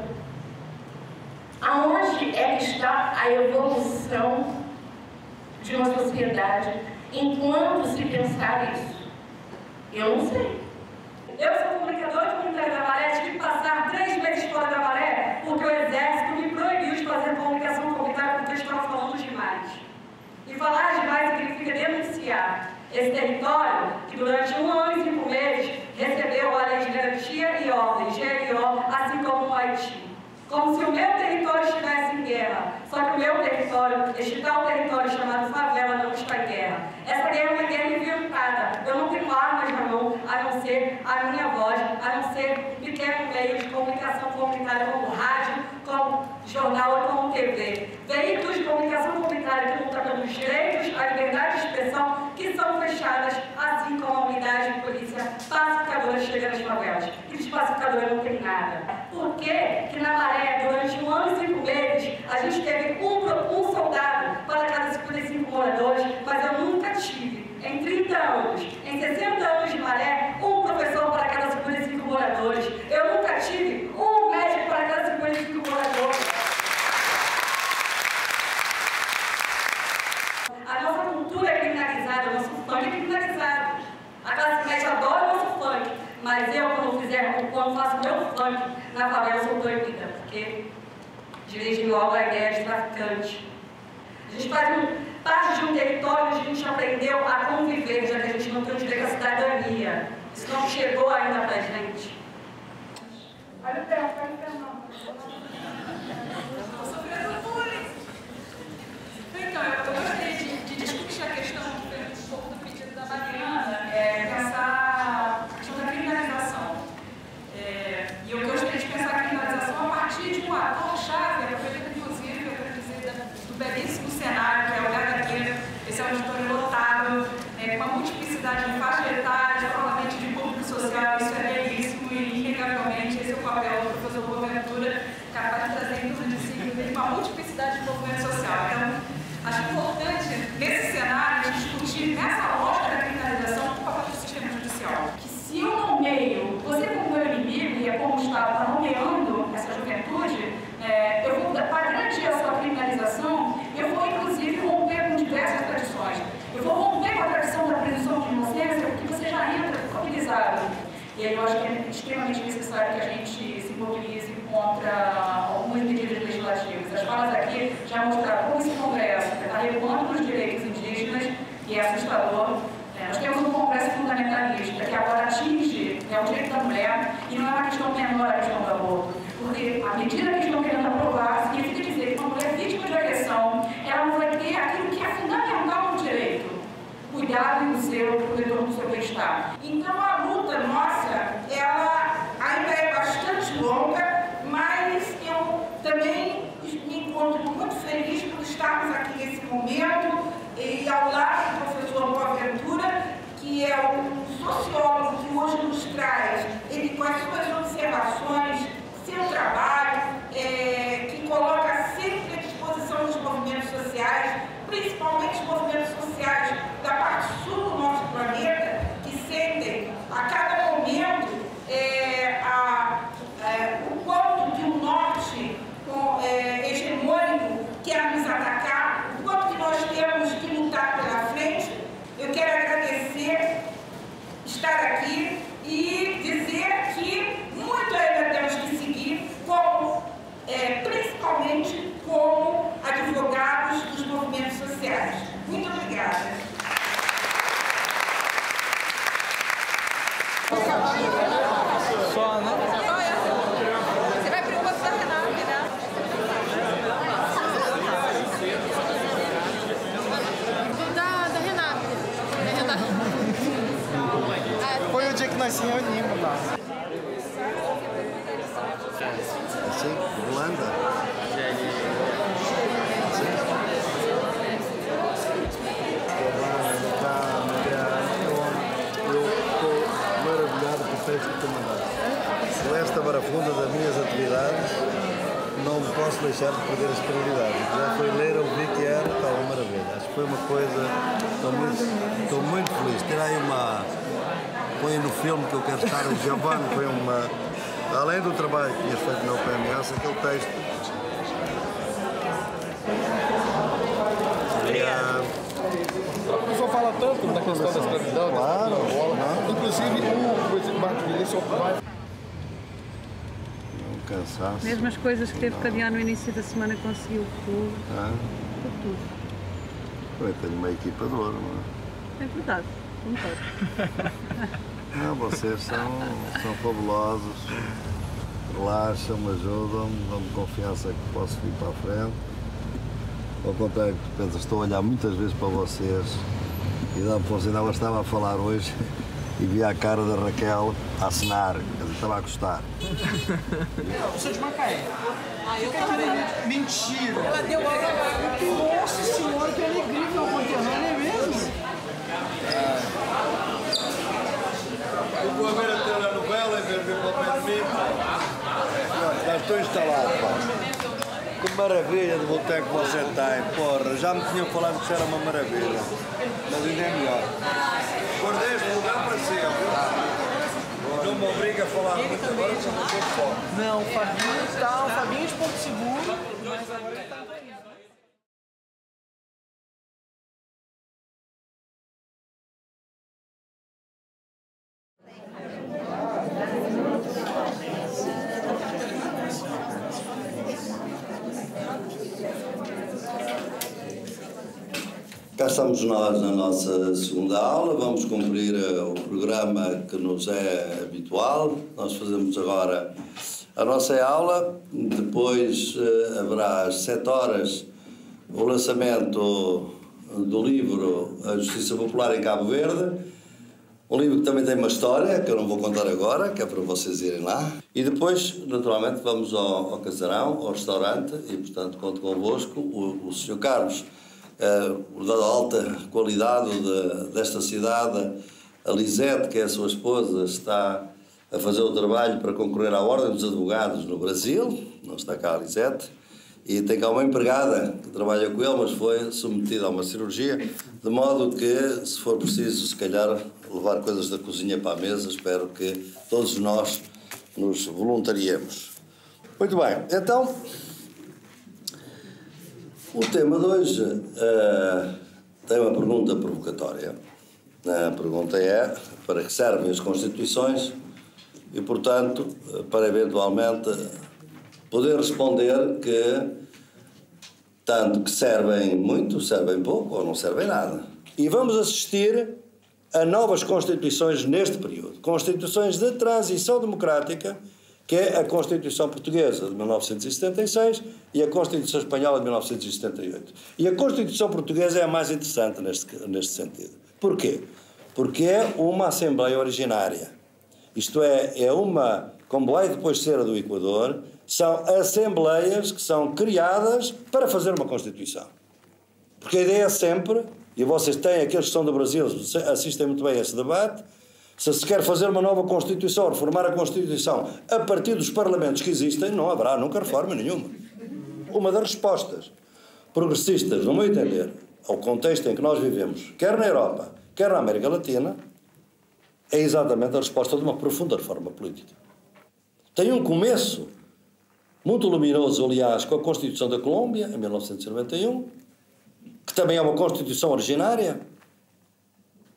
Aonde é que está a evolução de uma sociedade enquanto se pensar isso? Eu não sei. Eu sou comunicadora comunitária da Maré, tive que passar 3 meses fora da Maré porque o Exército me proibiu de fazer comunicação comunitária porque eu estava falando demais. E falar demais significa denunciar esse território que durante 1 ano e 5 meses recebeu a lei de garantia e ordem, GLO, assim como o Haiti. Como se o meu território estivesse em guerra. Só que o meu território, este tal território chamado favela, não está em guerra. Essa guerra é uma guerra inventada. Eu não tenho armas na mão, a não ser a minha voz, a não ser um pequeno meio de comunicação comunitária, como rádio, como jornal ou como TV. Veículos de comunicação comunitária que lutam pelos direitos, a liberdade de expressão, que são fechadas, assim como a unidade de polícia pacificadora chega nas favelas. E de pacificadora não tem nada. Por que na Maré, durante 1 ano e 5 meses, a gente teve um soldado para cada 55 moradores, mas eu nunca tive, em 30 anos, em 60 anos de Maré, um professor para cada 55 moradores. Eu nunca tive um médico para cada 55 moradores. A nossa cultura é criminalizada, o nosso funk é criminalizado. A classe média adora o nosso funk, mas eu, quando faço meu funk na favela, eu sou proibida, porque dirigem logo a ideia de traficante. A gente faz parte de um território onde a gente aprendeu a conviver, já que a gente não tem o direito à cidadania. Isso não chegou ainda pra gente. Olha o pé, não. Estou sofrendo bullying. Então, eu gostaria de discutir a questão um pouco do pedido da Mariana, pensar a questão da criminalização. E eu gostaria de pensar a criminalização a partir de um ator-chave, inclusive, eu quero dizer, do belíssimo cenário, que é o HQ, esse auditório lotado, com uma multiplicidade de faixa etária, provavelmente de público social, isso é belíssimo e, inegavelmente, esse é o papel do professor Boaventura, capaz de trazer em torno de si uma multiplicidade de movimento social. Então, acho importante, nesse cenário, a gente discutir nessa lógica da criminalização o papel do sistema judicial. Que se eu nomeio você como meu inimigo, e é como o Estado está nomeando essa juventude, eu vou, para garantir a sua criminalização, eu vou, inclusive, romper com diversas tradições. Eu vou romper com a tradição da presunção de inocência, porque você já entra culpabilizado. E aí eu acho que é extremamente necessário que a gente se mobilize contra algumas medidas legislativas. As falas aqui já mostraram como esse Congresso está recuando para os direitos indígenas e é assustador. Nós temos um Congresso fundamentalista que agora atinge o direito da mulher e não é uma questão menor a questão do aborto. Porque a medida que estão querendo aprovar significa dizer que uma mulher vítima de agressão, ela não vai ter aquilo que é fundamental no direito. Cuidado e o zelo para o retorno do seu bem-estar. Então a luta nossa, ela ainda é bastante longa, mas eu também me encontro muito feliz por estarmos aqui nesse momento e ao lado do professor Boaventura, que é um sociólogo que hoje nos traz, ele com as suas observações, seu trabalho, que coloca sempre à disposição dos movimentos sociais, principalmente os movimentos sociais da parte sul do nosso planeta, que sentem a cada momento estar aqui e dizer que muito ainda temos que seguir, como, principalmente como advogados dos movimentos sociais. Muito obrigada. Só, né? Você vai para o encontro da Renata, né? Da Renata. Foi o dia que nós se reunimos lá. Assim? Irlanda? Com esta barafunda das minhas atividades, não me posso deixar de perder as prioridades. Já foi ler, ouvi que era, está uma maravilha. Acho que foi uma coisa, estou muito feliz. Ter aí põe no filme que eu quero estar, o Giovanni, foi uma, além do trabalho que tinhas feito no PMS, aquele texto. O pessoal fala tanto da questão da escravidão, claro, da bola. Inclusive, o presidente Marcos Vinícius ocupar. Cansaço. Mesmo as coisas que teve que adiar no início da semana conseguiu tudo. Tudo. Eu tenho uma equipa de ouro, não é? É verdade, concordo. Não, vocês são fabulosos, relaxam-me, ajudam-me, dão-me confiança que posso vir para a frente. Ao contrário, penso, estou a olhar muitas vezes para vocês e dá-me força. Ainda estava a falar hoje e vi a cara da Raquel a acenar, estava a gostar. Eu sou de Macaé. Eu também. Mentira! Ela deu aula. Nossa senhora, que alegria, meu conterrâneo, é mesmo? Eu vou ver a telenovela e ver o papel de mim. Já estou instalado, pá. Que maravilha de voltar que você tem, porra. Já me tinham falado que isso era uma maravilha. Mas ainda é melhor. Guardei este lugar para si, ó. Não me obriga a falar muito agora, porque eu não sou de fora. Não, o Fabinho está, o Fabinho de Porto Seguro, mas agora está em Paris. Cá estamos nós na nossa segunda aula, vamos cumprir o programa que nos é habitual. Nós fazemos agora a nossa aula, depois haverá às 7 horas o lançamento do livro A Justiça Popular em Cabo Verde, um livro que também tem uma história, que eu não vou contar agora, que é para vocês irem lá. E depois, naturalmente, vamos ao casarão, ao restaurante, e portanto conto convosco, o Sr. Carlos, da alta qualidade desta cidade, a Lisete, que é a sua esposa, está a fazer o trabalho para concorrer à Ordem dos Advogados no Brasil, não está cá a Lisete, e tem cá uma empregada que trabalha com ele, mas foi submetida a uma cirurgia, de modo que, se for preciso, se calhar, levar coisas da cozinha para a mesa, espero que todos nós nos voluntariemos. Muito bem, então, o tema de hoje tem uma pergunta provocatória. A pergunta é: para que servem as Constituições? E, portanto, para eventualmente poder responder que tanto que servem muito, servem pouco ou não servem nada. E vamos assistir a novas Constituições neste período. Constituições de transição democrática, que é a Constituição Portuguesa de 1976 e a Constituição Espanhola de 1978. E a Constituição Portuguesa é a mais interessante neste sentido. Porquê? Porque é uma Assembleia originária. Isto é uma, como vai depois ser a do Equador, são assembleias que são criadas para fazer uma Constituição. Porque a ideia é sempre, e vocês têm, aqueles que são do Brasil, assistem muito bem a esse debate, se quer fazer uma nova Constituição, reformar a Constituição a partir dos parlamentos que existem, não haverá nunca reforma nenhuma. Uma das respostas progressistas, no meu entender, ao contexto em que nós vivemos, quer na Europa, quer na América Latina, é exatamente a resposta de uma profunda reforma política. Tem um começo muito luminoso, aliás, com a Constituição da Colômbia, em 1991, que também é uma Constituição originária,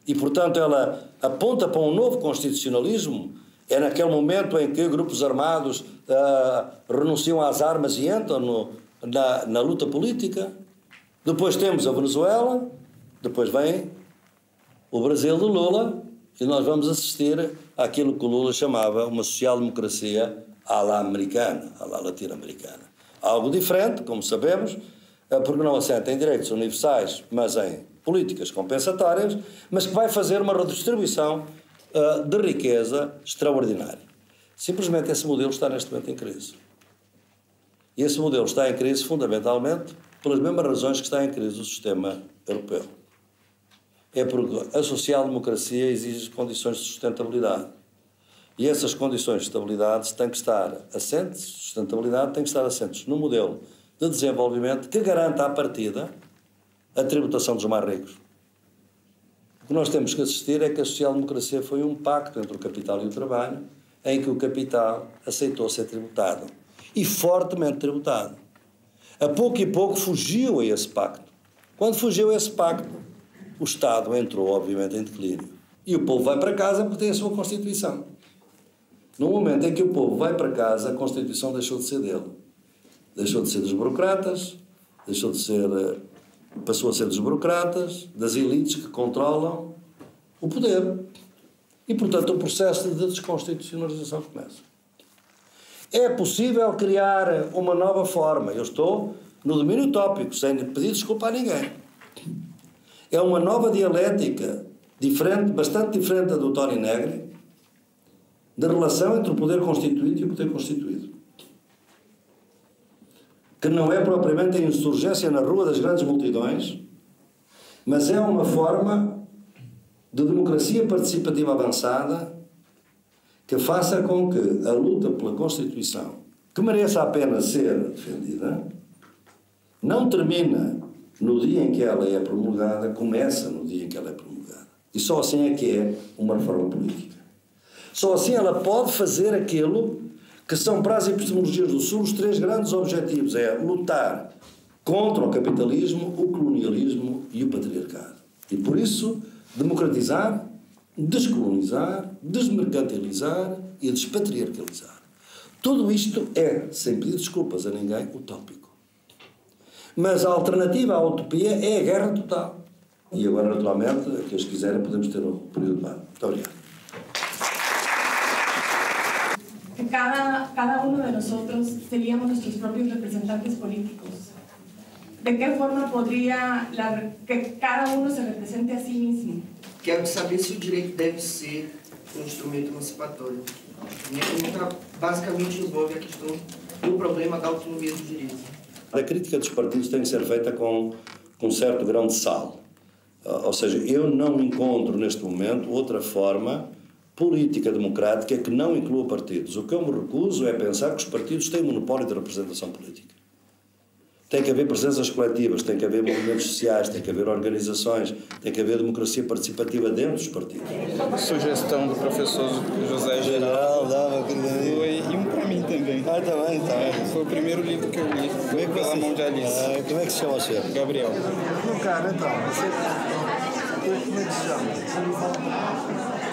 E, portanto, ela aponta para um novo constitucionalismo. É naquele momento em que grupos armados renunciam às armas e entram na luta política. Depois temos a Venezuela, depois vem o Brasil de Lula, e nós vamos assistir àquilo que o Lula chamava uma social-democracia à la americana, à la latino-americana. Algo diferente, como sabemos, porque não assenta em direitos universais, mas em políticas compensatórias, mas que vai fazer uma redistribuição de riqueza extraordinária. Simplesmente esse modelo está neste momento em crise. E esse modelo está em crise fundamentalmente pelas mesmas razões que está em crise o sistema europeu. É porque a social-democracia exige condições de sustentabilidade. E essas condições de estabilidade têm que estar assentes, sustentabilidade tem que estar assentes num modelo de desenvolvimento que garanta à partida a tributação dos mais ricos. O que nós temos que assistir é que a social-democracia foi um pacto entre o capital e o trabalho, em que o capital aceitou ser tributado. E fortemente tributado. A pouco e pouco fugiu a esse pacto. Quando fugiu a esse pacto, o Estado entrou, obviamente, em declínio. E o povo vai para casa porque tem a sua Constituição. No momento em que o povo vai para casa, a Constituição deixou de ser dele. Deixou de ser dos burocratas, passou a ser dos burocratas, das elites que controlam o poder. E, portanto, o processo de desconstitucionalização começa. É possível criar uma nova forma. Eu estou no domínio utópico, sem pedir desculpa a ninguém. É uma nova dialética, diferente, bastante diferente da do Toni Negri, da relação entre o poder constituído e o poder constituído. Que não é propriamente a insurgência na rua das grandes multidões, mas é uma forma de democracia participativa avançada que faça com que a luta pela Constituição, que mereça a pena ser defendida, não termina no dia em que ela é promulgada, começa no dia em que ela é promulgada. E só assim é que é uma reforma política. Só assim ela pode fazer aquilo que são para as epistemologias do Sul os três grandes objetivos. É lutar contra o capitalismo, o colonialismo e o patriarcado. E por isso, democratizar, descolonizar, desmercantilizar e despatriarcalizar. Tudo isto é, sem pedir desculpas a ninguém, utópico. Mas a alternativa à utopia é a guerra total. E agora, naturalmente, aqueles que quiserem, podemos ter um período de debate. Muito obrigado. Cada uno de nosotros seríamos nuestros propios representantes políticos. ¿De qué forma podría que cada uno se represente a sí mismo? Quero saber se o direito deve ser um instrumento emancipatório. Minha pergunta basicamente envolve a questão do problema da autonomia do direito. A crítica dos partidos tem que ser feita com um certo grão de sal. Ou seja, eu não encontro neste momento outra forma política democrática que não inclua partidos. O que eu me recuso é pensar que os partidos têm monopólio de representação política. Tem que haver presenças coletivas, tem que haver movimentos sociais, tem que haver organizações, tem que haver democracia participativa dentro dos partidos. Sugestão do professor José Geraldo. E um para mim também. Ah, também, tá. Foi o primeiro livro que eu li. Foi pela mão de Alice. Como é que se chama o senhor? Gabriel. Não, cara, então. Como é que se chama?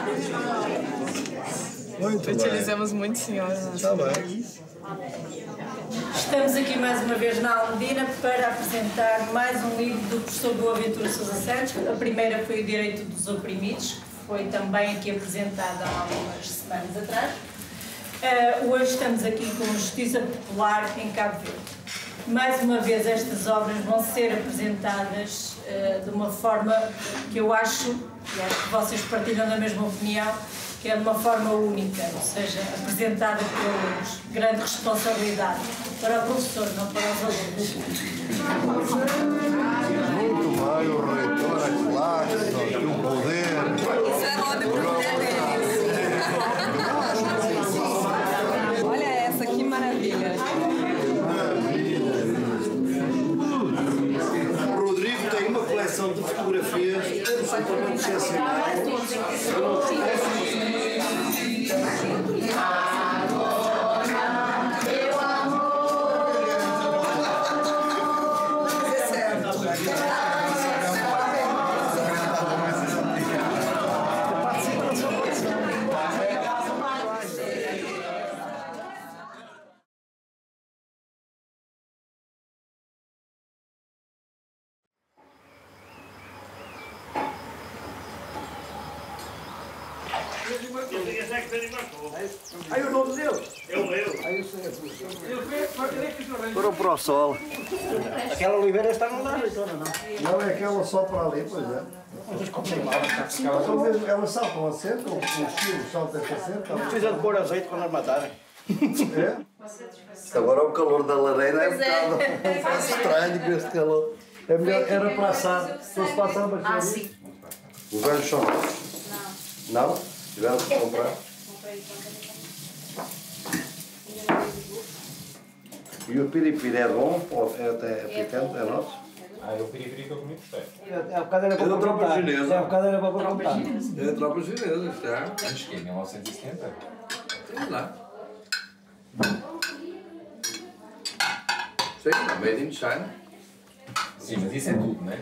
Muito Utilizamos muito senhoras. Está bem. Estamos aqui mais uma vez na Almedina para apresentar mais um livro do professor Boaventura Sousa Santos. A primeira foi O Direito dos Oprimidos, que foi também aqui apresentada há algumas semanas atrás. Hoje estamos aqui com Justiça Popular em Cabo Verde. Mais uma vez estas obras vão ser apresentadas de uma forma que eu acho, e acho que vocês partilham da mesma opinião, que é de uma forma única, ou seja, apresentada pelos, grande responsabilidade para o professor, não para os alunos. Muito bem, o reitor, a classe, o poder. Isso é roda para olha essa, que maravilha. Rodrigo tem uma coleção de fotografias absolutamente excepcional. esse é que tem gostou. Aí o nome dele? É o meu. Aí eu sei. Foram para o sol. Aquela oliveira está no lado, então não. Não, é aquela só para ali, pois é. Elas saltam a cerca, o estilo salta essa cerca. Não precisa de pôr azeite quando as matarem. É? Agora o calor da lareira é um bocado estranho com este calor. É melhor, era para assar. Só se passa a baixaria. sim. Os velhos são novos? Não? Tiveram que comprar? E o piripiri é bom? É até picante? É nosso? O piripiri que eu comi gostei. É um bocado era para tropa chinesa. É um bocado era para perguntar. É tropa chinesa, está. Acho que é 1970. Sei lá. Sei, made in China. Sim, mas isso é tudo, não é?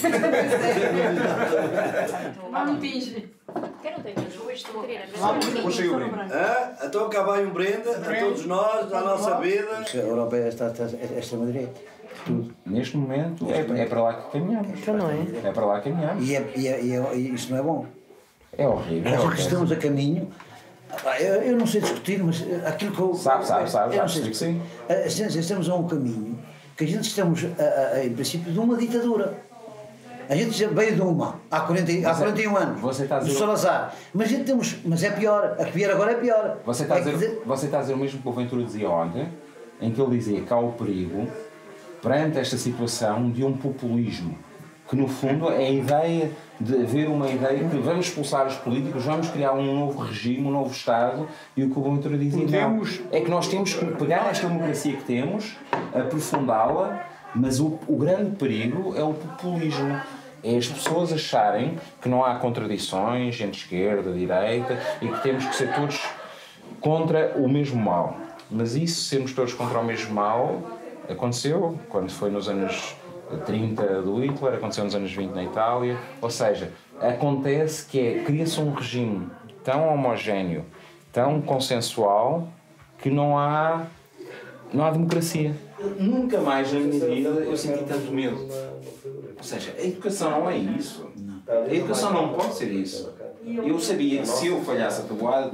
Vamos fingir. Quero ter hoje, estou a querer. Puxei o brinde. Então cá vai um brinde a todos nós, à nossa vida. A Europa é extrema-direita. Tudo. Neste momento é para lá que caminhamos. Então não é? É para lá que caminhamos. E isso não é bom. É horrível. É porque estamos a caminho. Eu não sei discutir, mas aquilo que eu. Sabe, eu não sei que sim. Estamos a um caminho que a gente estamos, em princípio, de uma ditadura. A gente veio de uma, há 41 anos, do Salazar. Mas a gente temos, mas é pior, a que vier agora é pior. Você está a dizer o mesmo que o Ventura dizia ontem, em que ele dizia que há o perigo, perante esta situação, de um populismo, que no fundo é a ideia de haver uma ideia que vamos expulsar os políticos, vamos criar um novo regime, um novo Estado, e o que o Ventura dizia não, é que nós temos que pegar esta democracia que temos, aprofundá-la, mas o grande perigo é o populismo. É as pessoas acharem que não há contradições entre esquerda, direita, e que temos que ser todos contra o mesmo mal. Mas isso, sermos todos contra o mesmo mal, aconteceu quando foi nos anos 30 do Hitler, aconteceu nos anos 20 na Itália, ou seja, acontece que cria-se um regime tão homogéneo, tão consensual, que não há democracia. Nunca mais na minha vida eu senti tanto medo. Ou seja, a educação não é isso. A educação não pode ser isso. Eu sabia que se eu falhasse a tabuada,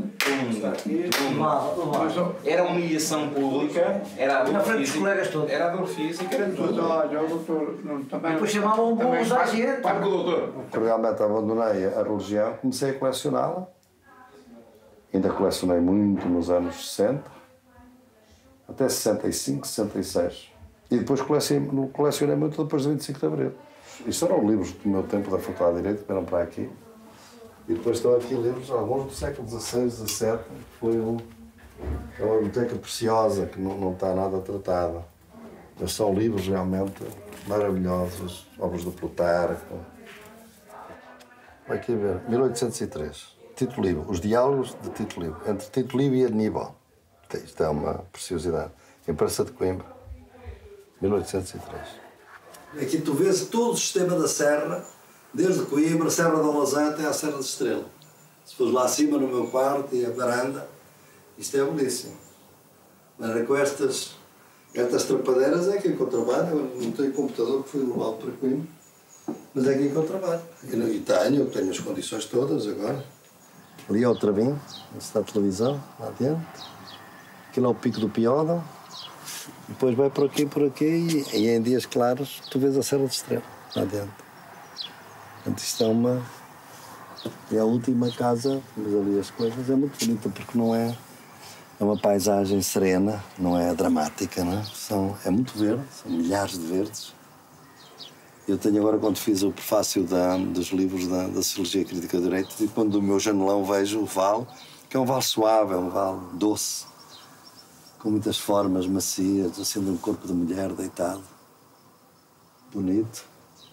era humilhação pública, era a dor física, era tudo. Depois chamavam bons da gente. Realmente abandonei a religião, comecei a colecioná-la. Ainda colecionei muito nos anos 60, até 65, 66. E depois colecionei muito depois de 25 de Abril. Isto eram livros do meu tempo da Faculdade de Direito, que eram para aqui. E depois estão aqui livros, alguns do século XVI, XVII, foi uma biblioteca preciosa, que não está nada tratada. Mas são livros realmente maravilhosos, obras do Plutarco. Vai aqui ver, 1803, Tito Livio, os diálogos de Tito Livio, entre Tito Livio e Aníbal. Isto é uma preciosidade. Imprensa de Coimbra, 1803. Aqui tu vês todo o sistema da serra, desde Coimbra, Serra da Lozã até à Serra de Estrela. Se fores lá acima no meu quarto e a varanda, isto é belíssimo. Mas com estas trepadeiras é que eu trabalho. Eu não tenho computador que fui levado para Coimbra, mas é aqui que eu trabalho. E tenho as condições todas agora. Ali é o Travinho, está a televisão, lá dentro. Aquilo é o Pico do Piódão. Depois vai por aqui e em dias claros tu vês a Serra de Estrela, lá dentro. Portanto, isto é a última casa, mas ali as coisas é muito bonita porque não é uma paisagem serena, não é dramática, não é? É muito verde, são milhares de verdes. Eu tenho agora, quando fiz o prefácio dos livros da Sociologia Crítica do Direito, e quando do meu janelão vejo o vale, que é um vale suave, é um vale doce, com muitas formas macias, assim de um corpo de mulher deitado, bonito.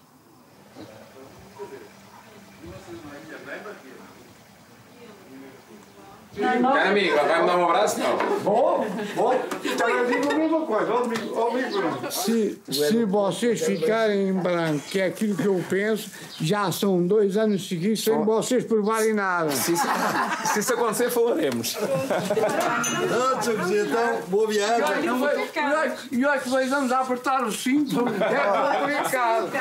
Caro amigo, vai-me dar um abraço? Não. Bom. Também digo a mesma coisa, ó amigo. Se vocês ficarem em branco, que é aquilo que eu penso, já são 2 anos seguidos sem vocês provarem nada. Se isso acontecer, falaremos. Então, boa viagem. E olha que 2 anos a apertar os cintos, é complicado.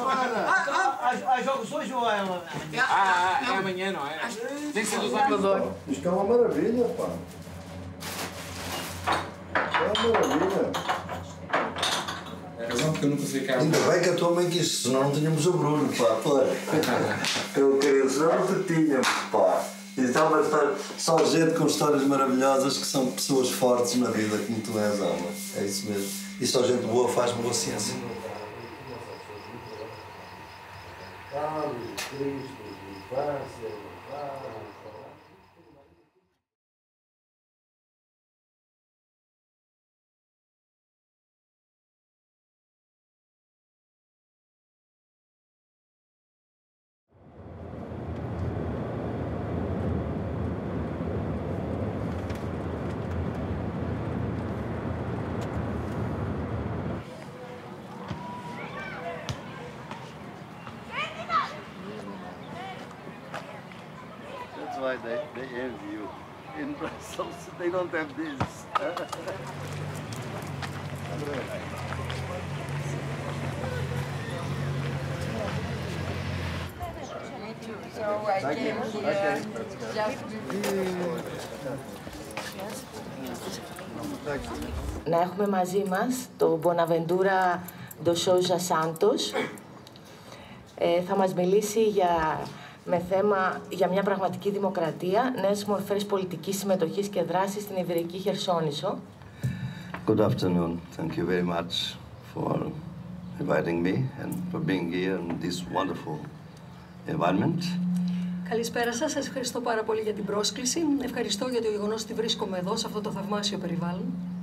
Há jogos hoje ou é? É amanhã, não é? Tem que ser do Salvador. Isto é uma maravilha, pá. É uma maravilha. Razão porque eu nunca sei cá. Ainda bem que a tua mãe quis, senão não tínhamos o Bruno, pá. Eu queria, senão não te tínhamos, pá. Então vai estar só gente com histórias maravilhosas que são pessoas fortes na vida, como tu és, Alma. É isso mesmo. E só gente boa faz boa ciência. That's why they envy you. In Brussels, they don't have this. Να έχουμε μαζί μας τον Bonaventura dos Sousa Santos. Θα μας μιλήσει με θέμα για μια πραγματική δημοκρατία, νέες μορφές πολιτικής συμμετοχής και δράσης στην Ιβηρική Χερσόνησο. Good afternoon. Thank you very much for inviting me and for being here in this wonderful environment. Καλησπέρα σας. Σας ευχαριστώ πάρα πολύ για την πρόσκληση. Ευχαριστώ για το γεγονός ότι βρίσκομαι εδώ, σε αυτό το θαυμάσιο περιβάλλον.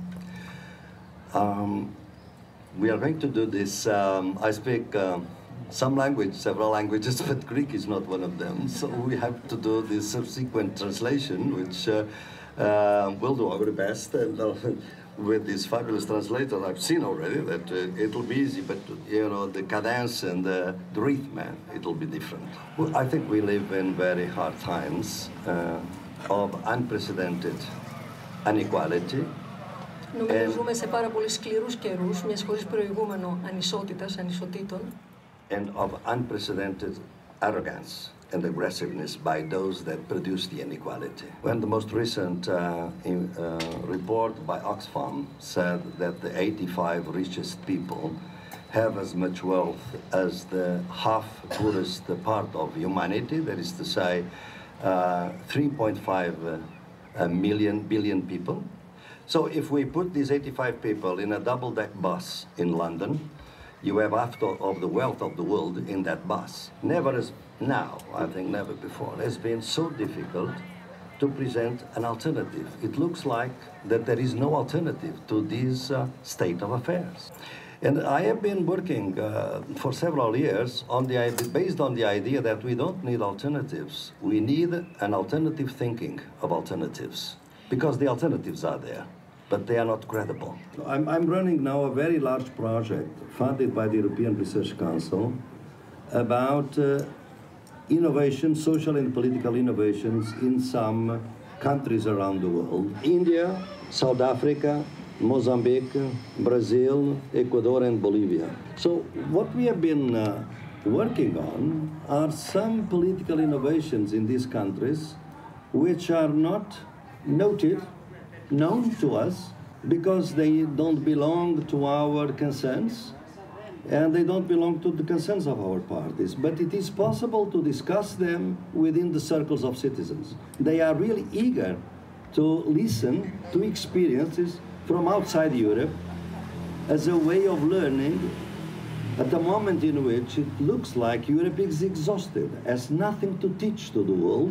We are going to do this. I speak some language, several languages, but Greek is not one of them. So we have to do this subsequent translation, which we'll do our best. And with this fabulous translator, I've seen already that it'll be easy, but you know, the cadence and the rhythm, it'll be different. I think we live in very hard times of unprecedented inequality. Νομίζω ζούμε σε πάρα πολύ σκληρούς καιρούς, μιας χωρίς προηγούμενο ανισοτήτων. And of unprecedented arrogance and aggressiveness by those that produce the inequality. When the most recent report by Oxfam said that the 85 richest people have as much wealth as the half poorest part of humanity, that is to say 3.5 billion people. So if we put these 85 people in a double-deck bus in London, you have half of the wealth of the world in that bus. Never as now, I think never before, has been so difficult to present an alternative. It looks like that there is no alternative to this state of affairs. And I have been working for several years based on the idea that we don't need alternatives. We need an alternative thinking of alternatives, because the alternatives are there, but they are not credible. I'm running now a very large project funded by the European Research Council about innovation, social and political innovations in some countries around the world. India, South Africa, Mozambique, Brazil, Ecuador and Bolivia. So what we have been working on are some political innovations in these countries which are not known to us because they don't belong to our concerns and they don't belong to the concerns of our parties. But it is possible to discuss them within the circles of citizens. They are really eager to listen to experiences from outside Europe as a way of learning at a moment in which it looks like Europe is exhausted, has nothing to teach to the world,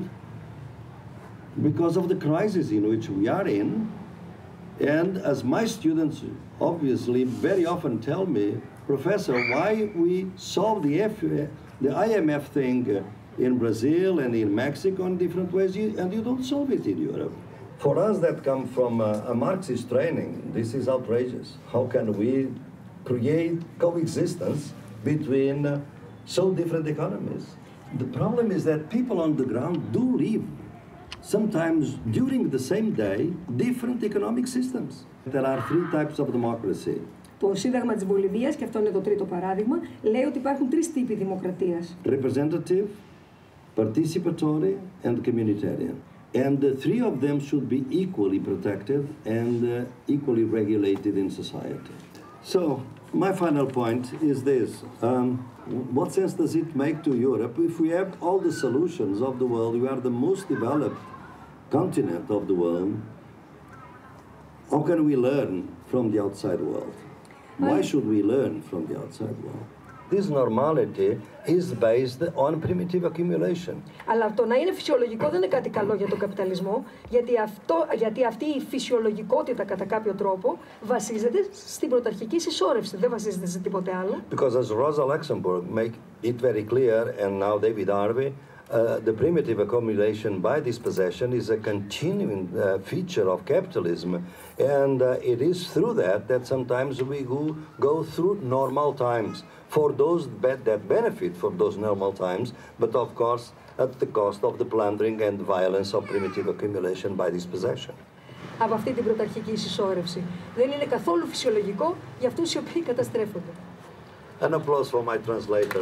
because of the crisis in which we are in. And as my students obviously very often tell me, Professor, why we solve the IMF thing in Brazil and in Mexico in different ways, and you don't solve it in Europe. For us that come from a Marxist training, this is outrageous. How can we create coexistence between so different economies? The problem is that people on the ground do live sometimes during the same day, different economic systems. There are three types of democracy. Το Σύνταγμα της Βολιβίας, και αυτό είναι το τρίτο παράδειγμα, λέει ότι υπάρχουν τρεις τύποι δημοκρατίας. Representative, participatory and communitarian. And the three of them should be equally protected and equally regulated in society. So, my final point is this. What sense does it make to Europe if we have all the solutions of the world, we are the most developed continent of the world, how can we learn from the outside world? Why should we learn from the outside world? This normality is based on primitive accumulation. Αλλά το να είναι φυσιολογικό δεν είναι κάτι καλό για τον καπιταλισμό, γιατί αυτή η φυσιολογικότητα κατά κάποιο τρόπο βασίζεται στην πρωταρχική συσσόρευση, δεν βασίζεται σε τίποτε άλλο. Because as Rosa Luxemburg make it very clear, and now David Harvey, the primitive accumulation by dispossession is a continuing feature of capitalism, and it is through that sometimes we go through normal times for those that benefit from those normal times, but of course at the cost of the plundering and violence of primitive accumulation by dispossession. Από αυτή την πρωταρχική συσσόρευση. Δεν είναι καθόλου φυσιολογικό για αυτούς οι οποίοι καταστρέφονται. An applause for my translator.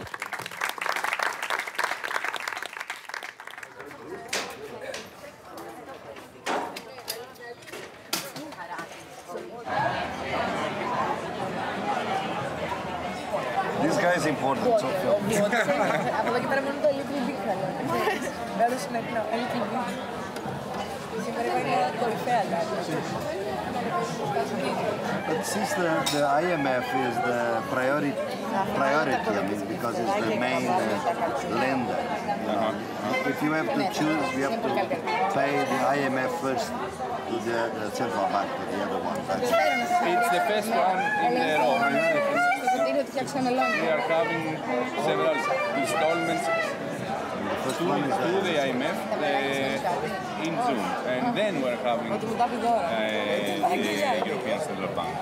This guy is important, so Από εδώ και πέρα μόνο το Little Big θέλω. Δεν το σημερινό, Little Big. Σήμερα είναι κορυφαία κάτι. But since the IMF is the priority, I mean, because it's the main lender, you know, if you have to choose, you have to pay the IMF first to the central bank, to the other one. It's the first one in the row. We are having several installments to the IMF in June, and then we're having the European Central Bank.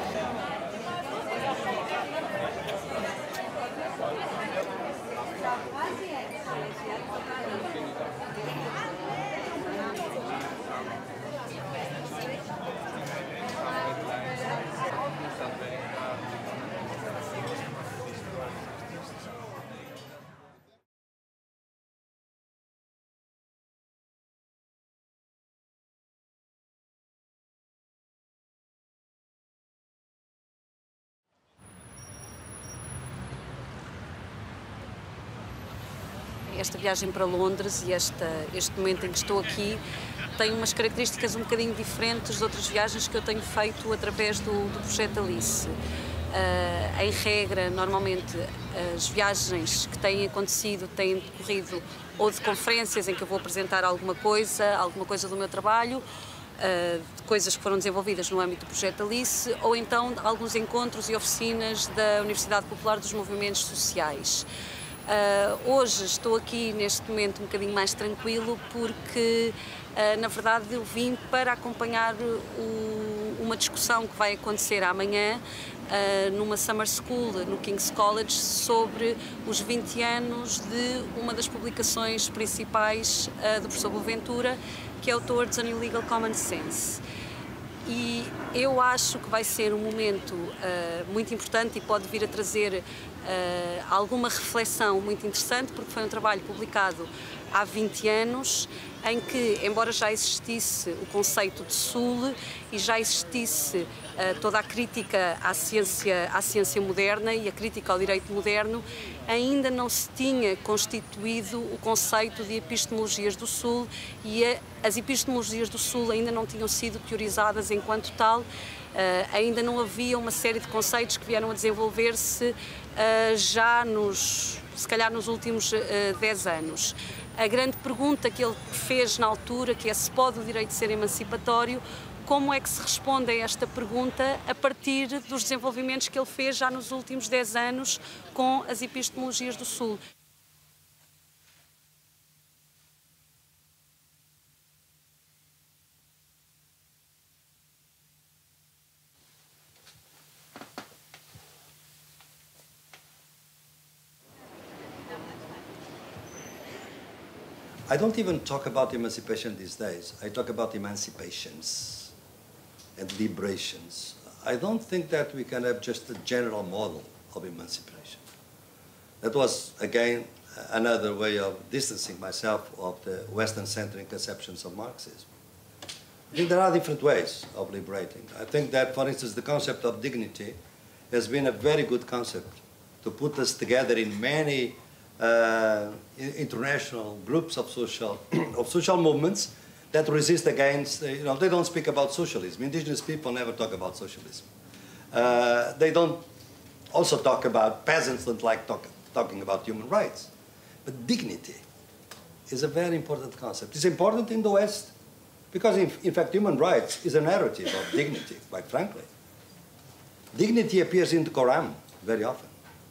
Esta viagem para Londres e este momento em que estou aqui tem umas características um bocadinho diferentes de outras viagens que eu tenho feito através do projeto Alice. Em regra, normalmente, as viagens que têm acontecido têm decorrido ou de conferências em que eu vou apresentar alguma coisa do meu trabalho, de coisas que foram desenvolvidas no âmbito do projeto Alice, ou então alguns encontros e oficinas da Universidade Popular dos Movimentos Sociais. Hoje estou aqui neste momento um bocadinho mais tranquilo porque, na verdade, eu vim para acompanhar uma discussão que vai acontecer amanhã numa Summer School no King's College sobre os 20 anos de uma das publicações principais do professor Boaventura, que é o Towards an Illegal Common Sense. E eu acho que vai ser um momento muito importante e pode vir a trazer alguma reflexão muito interessante, porque foi um trabalho publicado há 20 anos, em que, embora já existisse o conceito de Sul e já existisse toda a crítica à ciência moderna e a crítica ao direito moderno, ainda não se tinha constituído o conceito de epistemologias do Sul e as epistemologias do Sul ainda não tinham sido teorizadas enquanto tal, ainda não havia uma série de conceitos que vieram a desenvolver-se já se calhar nos últimos 10 anos. A grande pergunta que ele fez na altura, que é se pode o direito ser emancipatório, como é que se responde a esta pergunta a partir dos desenvolvimentos que ele fez já nos últimos 10 anos com as epistemologias do Sul. I don't even talk about emancipation these days. I talk about emancipations and liberations. I don't think that we can have just a general model of emancipation. That was, again, another way of distancing myself of the Western-centric conceptions of Marxism. I think there are different ways of liberating. I think that, for instance, the concept of dignity has been a very good concept to put us together in many international groups of social movements that resist against, they don't speak about socialism. Indigenous people never talk about socialism. They don't also talk about, peasants don't like talking about human rights. But dignity is a very important concept. It's important in the West because, in fact, human rights is a narrative of dignity, quite frankly. Dignity appears in the Quran very often.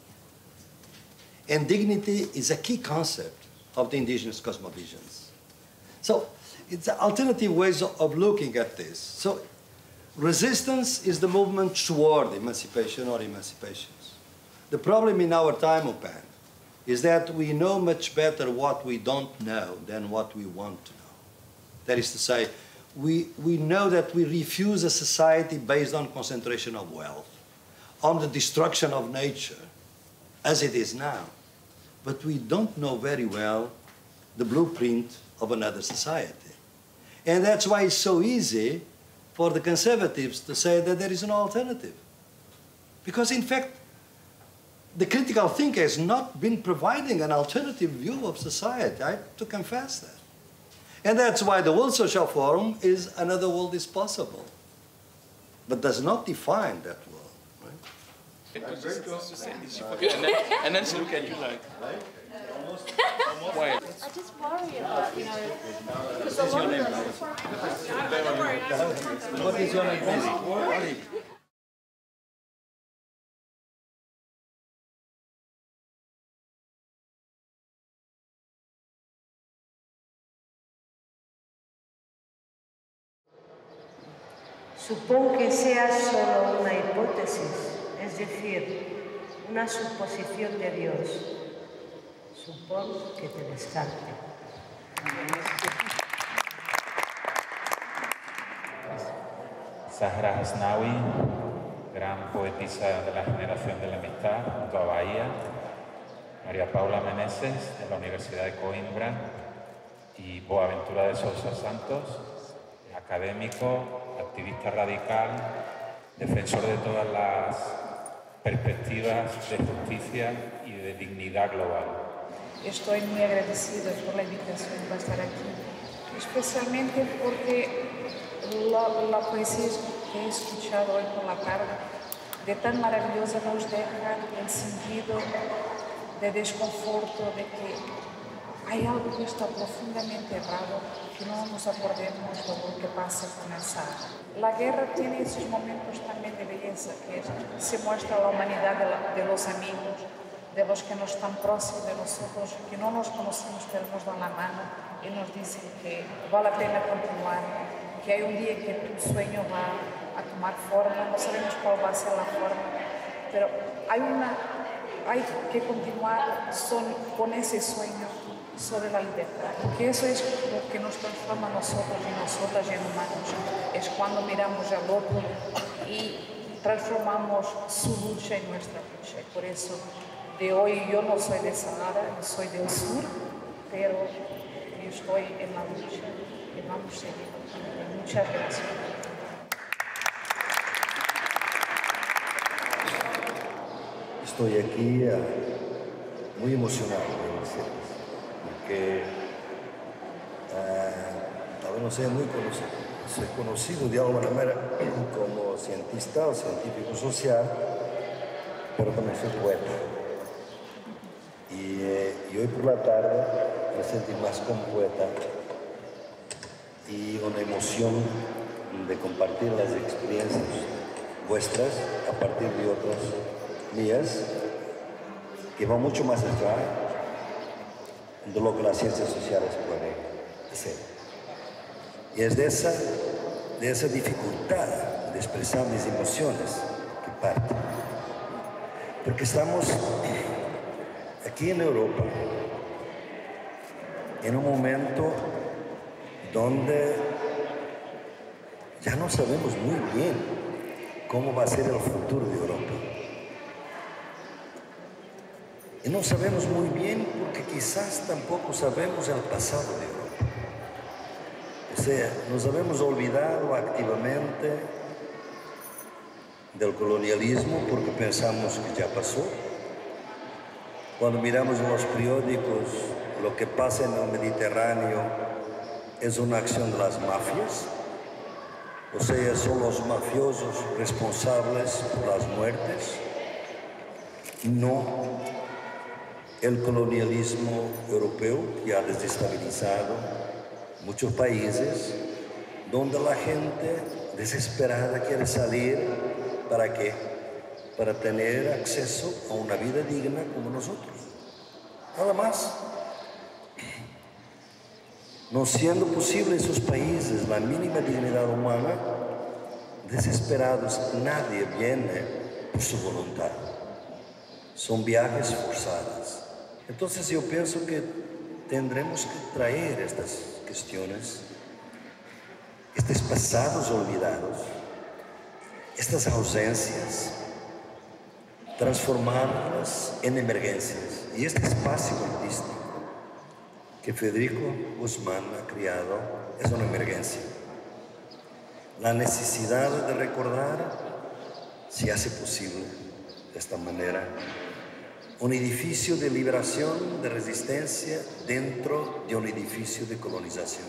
And dignity is a key concept of the indigenous cosmovisions. So it's alternative ways of looking at this. So resistance is the movement toward emancipation or emancipations. The problem in our time, Upan, is that we know much better what we don't know than what we want to know. That is to say, we know that we refuse a society based on concentration of wealth, on the destruction of nature, as it is now. But we don't know very well the blueprint of another society. And that's why it's so easy for the conservatives to say that there is an alternative. Because, in fact, the critical thinker has not been providing an alternative view of society. I have to confess that. And that's why the World Social Forum is another world is possible, but does not define that world. And then she look at you like, why? I just worry about, because What is your name? What is your name? Supón que sea solo una hipótesis, es decir, una suposición de Dios. Supón que te descarte. Zahra Hasnaoui, gran poetisa de la generación de la amistad, junto a Bahía. María Paula Meneses, de la Universidad de Coimbra. Y Boaventura de Sousa Santos, académico, activista radical, defensor de todas las perspectivas de justicia y de dignidad global. Estoy muy agradecida por la invitación para estar aquí, especialmente porque la poesía que he escuchado hoy por la tarde, de tan maravillosa, nos deja el sentido de desconforto, de que hay algo que está profundamente errado, que no nos acordemos de lo que pasa con el Sahara. La guerra tiene esos momentos también de belleza, que se muestra la humanidad de los amigos, de los que no están próximos de nosotros, que no nos conocemos, pero nos dan la mano y nos dicen que vale la pena continuar, que hay un día que tu sueño va a tomar forma, no sabemos cuál va a ser la forma, pero hay que continuar con ese sueño sobre la libertad, que eso es lo que nos transforma a nosotros y nosotras en humanos, es cuando miramos al otro y transformamos su lucha en nuestra lucha. Por eso, de hoy yo no soy de Sahara, yo soy del sur, pero yo estoy en la lucha y vamos a seguir. Muchas gracias. Estoy aquí muy emocionado, porque no sé, muy conocido. Soy conocido de alguna manera como cientista o científico social, pero también soy poeta. Y hoy por la tarde me sentí más como poeta y una emoción de compartir las experiencias vuestras a partir de otras mías que van mucho más allá de lo que las ciencias sociales pueden hacer. Y es de esa dificultad de expresar mis emociones que parte. Porque estamos aquí en Europa en un momento donde ya no sabemos muy bien cómo va a ser el futuro de Europa. Y no sabemos muy bien porque quizás tampoco sabemos el pasado de Europa. Es sea, nos habemos olvidado activamente del colonialismo porque pensamos que ya pasó. Cuando miramos en los periódicos lo que pasa en el Mediterráneo es una acción de las mafias, o sea, son los mafiosos responsables por las muertes, no el colonialismo europeo que ha desestabilizado muchos países donde la gente desesperada quiere salir. ¿Para qué? Para tener acceso a una vida digna como nosotros. Nada más. No siendo posible en sus países la mínima dignidad humana, desesperados, nadie viene por su voluntad. Son viajes forzados. Entonces yo pienso que tendremos que traer estas cuestiones, estos pasados olvidados, estas ausencias, transformarlas en emergencias. Y este espacio artístico que Federico Guzmán ha creado es una emergencia. La necesidad de recordar se hace posible de esta manera. Un edificio de liberación, de resistencia dentro de un edificio de colonización.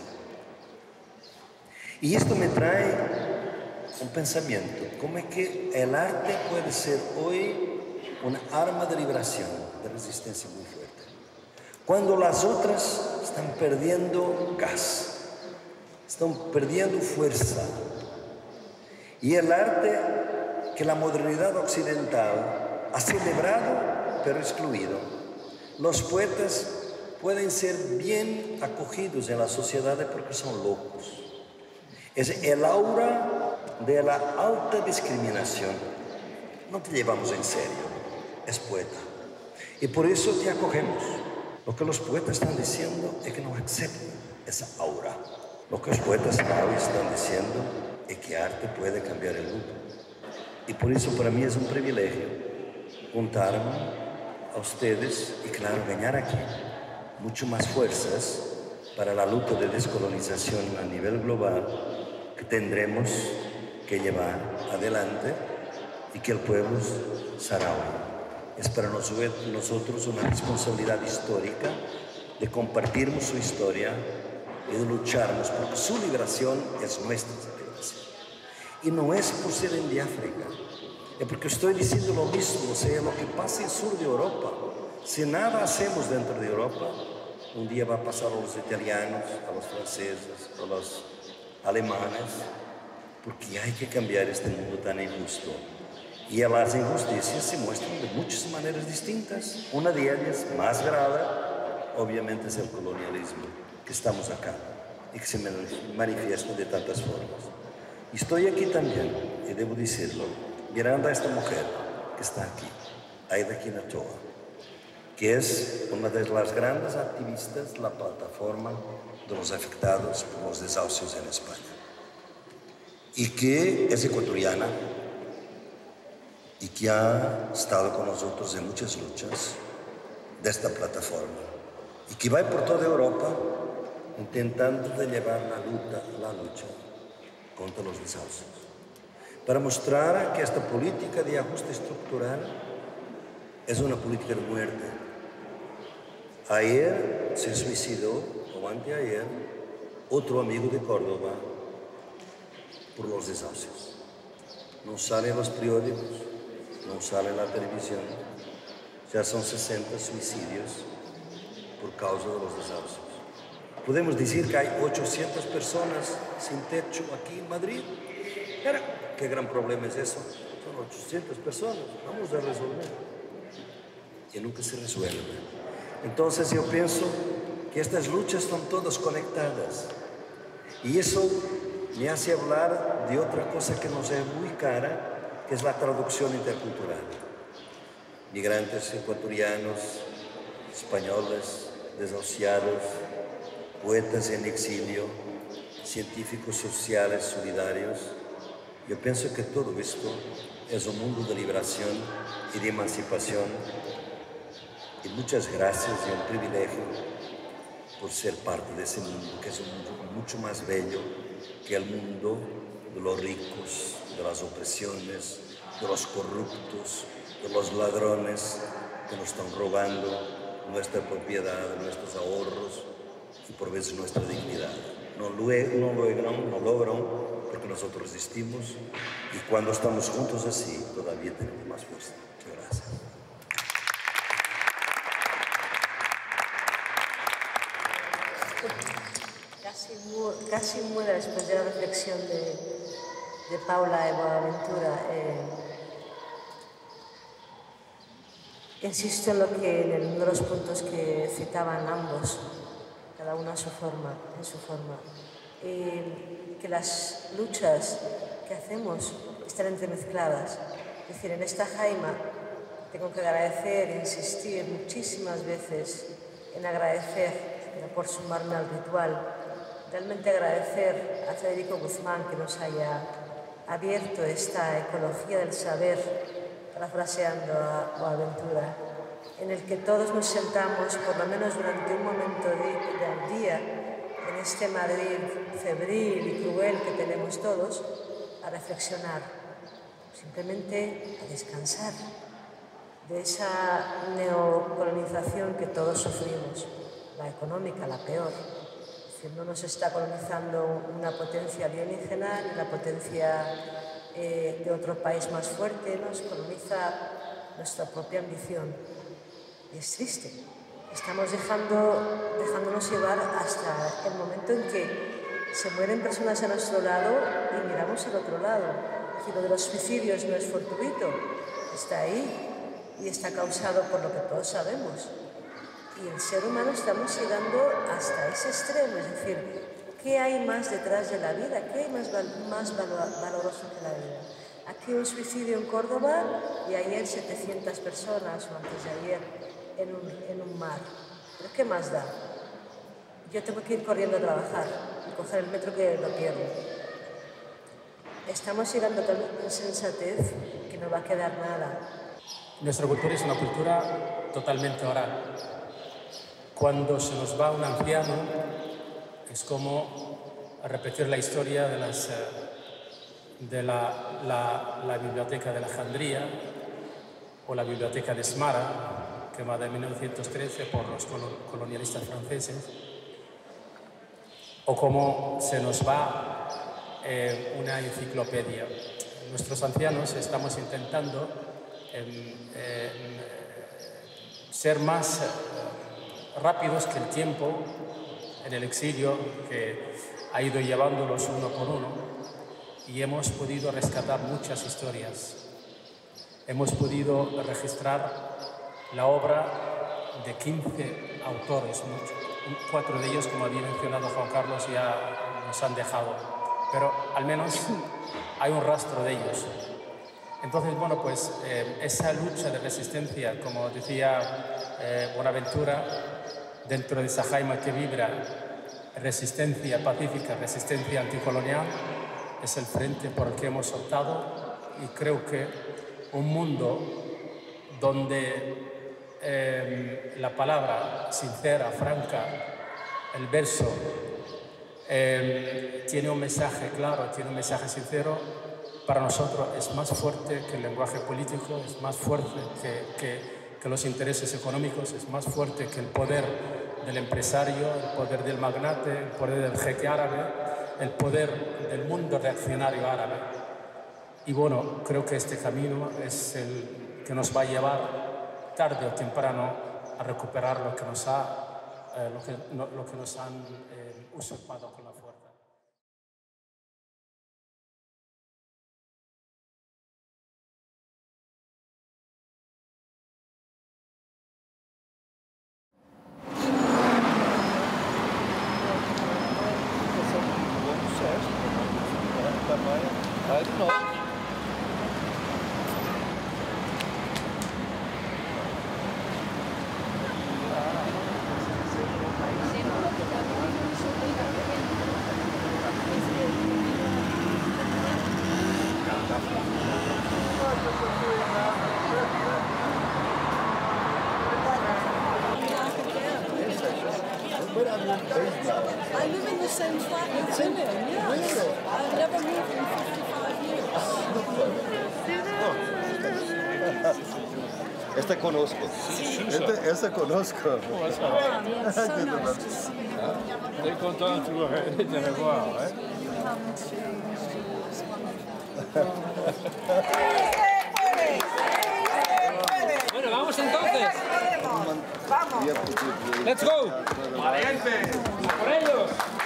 Y esto me trae un pensamiento, como es que el arte puede ser hoy una arma de liberación, de resistencia muy fuerte. Cuando las otras están perdiendo gas, están perdiendo fuerza. Y el arte que la modernidad occidental ha celebrado, pero excluido. Los poetas pueden ser bien acogidos en la sociedad porque son locos. Es el aura de la alta discriminación. No te llevamos en serio, es poeta. Y por eso te acogemos. Lo que los poetas están diciendo es que no aceptan esa aura. Lo que los poetas hoy están diciendo es que arte puede cambiar el mundo. Y por eso para mí es un privilegio juntarme a ustedes y claro, ganar aquí mucho más fuerzas para la lucha de descolonización a nivel global que tendremos que llevar adelante y que el pueblo saharaui es para nosotros una responsabilidad histórica de compartir su historia y de lucharnos porque su liberación es nuestra liberación. Y no es por ser en África, es porque estoy diciendo lo mismo, o sea, lo que pasa en el sur de Europa. Si nada hacemos dentro de Europa, un día va a pasar a los italianos, a los franceses, a los alemanes, porque hay que cambiar este mundo tan injusto. Y las injusticias se muestran de muchas maneras distintas. Una de ellas, más grave, obviamente es el colonialismo, que estamos acá y que se manifiesta de tantas formas. Y estoy aquí también, y debo decirlo, mirando a esta mujer que está aquí, Aida Quinatoa, que es una de las grandes activistas de la plataforma de los afectados por los desahucios en España. Y que es ecuatoriana y que ha estado con nosotros en muchas luchas de esta plataforma y que va por toda Europa intentando de llevar la lucha contra los desahucios, para mostrar que esta política de ajuste estructural es una política de muerte. Ayer se suicidó, o anteayer, otro amigo de Córdoba por los desahucios. No sale en los periódicos, no sale en la televisión. Ya son 60 suicidios por causa de los desahucios. Podemos decir que hay 800 personas sin techo aquí en Madrid. Pero, ¿qué gran problema es eso? Son 800 personas, vamos a resolver. Y nunca se resuelve. Entonces yo pienso que estas luchas están todas conectadas. Y eso me hace hablar de otra cosa que nos es muy cara, que es la traducción intercultural. Migrantes ecuatorianos, españoles, desahuciados, poetas en exilio, científicos sociales solidarios. Yo pienso que todo esto es un mundo de liberación y de emancipación. Y muchas gracias y un privilegio por ser parte de ese mundo, que es un mundo mucho más bello que el mundo de los ricos, de las opresiones, de los corruptos, de los ladrones que nos están robando nuestra propiedad, nuestros ahorros y por veces nuestra dignidad. No logran porque nosotros resistimos y cuando estamos juntos así todavía tenemos más fuerza. Muchas gracias. Casi muera después de la reflexión de Paula y Boaventura. Insisto en uno de los puntos que citaban ambos, cada uno en su forma, que las luchas que hacemos están entremezcladas. Es decir, en esta jaima tengo que agradecer, insistir muchísimas veces en agradecer, no por sumarme al ritual, realmente agradecer a Federico Guzmán que nos haya abierto esta ecología del saber, parafraseando a Boaventura, en el que todos nos sentamos, por lo menos durante un momento del día, en este Madrid febril y cruel que tenemos todos, a reflexionar, simplemente a descansar de esa neocolonización que todos sufrimos, la económica, la peor. Es decir, no nos está colonizando una potencia alienígena ni la potencia de otro país más fuerte, nos coloniza nuestra propia ambición. Y es triste. Estamos dejándonos llevar hasta el momento en que se mueren personas a nuestro lado y miramos al otro lado. Es decir, lo de los suicidios no es fortuito, está ahí y está causado por lo que todos sabemos. Y el ser humano estamos llegando hasta ese extremo, es decir, ¿qué hay más detrás de la vida? ¿Qué hay más valoroso que la vida? Aquí un suicidio en Córdoba y ayer 700 personas, o antes de ayer, en un mar. ¿Pero qué más da? Yo tengo que ir corriendo a trabajar y coger el metro que lo pierdo. Estamos llegando a tal insensatez que no va a quedar nada. Nuestra cultura es una cultura totalmente oral. Cuando se nos va un anciano, es como repetir la historia de la biblioteca de Alejandría o la biblioteca de Smara, quemada en 1913 por los colonialistas franceses, o como se nos va una enciclopedia. Nuestros ancianos estamos intentando ser más rápidos que el tiempo en el exilio que ha ido llevándolos uno por uno, y hemos podido rescatar muchas historias. Hemos podido registrar la obra de 15 autores, 4 de ellos, como había mencionado Juan Carlos, ya nos han dejado, pero al menos hay un rastro de ellos. Entonces, bueno, pues esa lucha de resistencia, como decía Bonaventura, dentro de esa jaima que vibra, resistencia pacífica, resistencia anticolonial, es el frente por el que hemos optado, y creo que un mundo donde la palabra sincera, franca, el verso, tiene un mensaje claro, tiene un mensaje sincero, para nosotros es más fuerte que el lenguaje político, es más fuerte que los intereses económicos, es más fuerte que el poder del empresario, el poder del magnate, el poder del jeque árabe, el poder del mundo reaccionario árabe. Y bueno, creo que este camino es el que nos va a llevar tarde o temprano a recuperar lo que nos han usurpado con la fuerza. I live in the same flat with women, yes. I've never moved in 55 years. Esta conozco. Esta conozco. On est content de te revoir. Bueno, vamos entonces. Vamos. Let's go. Valiente. Por ellos.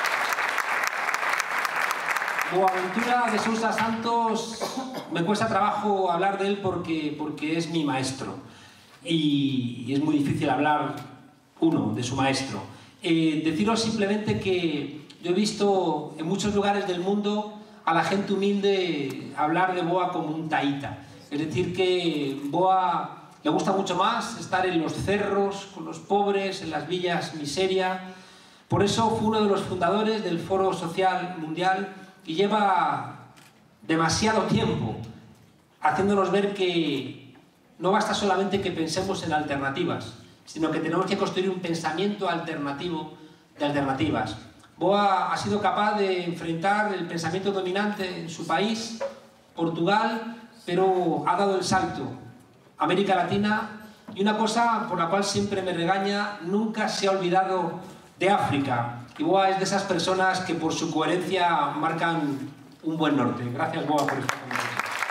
Boaventura de Sousa Santos, me cuesta trabajo hablar de él porque es mi maestro. Y es muy difícil hablar, de su maestro. Deciros simplemente que yo he visto en muchos lugares del mundo a la gente humilde hablar de Boa como un taíta. Es decir, que Boa le gusta mucho más estar en los cerros, con los pobres, en las villas miseria. Por eso fue uno de los fundadores del Foro Social Mundial y lleva demasiado tiempo haciéndonos ver que no basta solamente que pensemos en alternativas, sino que tenemos que construir un pensamiento alternativo de alternativas. Boa ha sido capaz de enfrentar el pensamiento dominante en su país, Portugal, pero ha dado el salto a América Latina, y una cosa por la cual siempre me regaña, nunca se ha olvidado de África. Y Boa es de esas personas que por su coherencia marcan un buen norte. Gracias, Boa, por estar conmigo.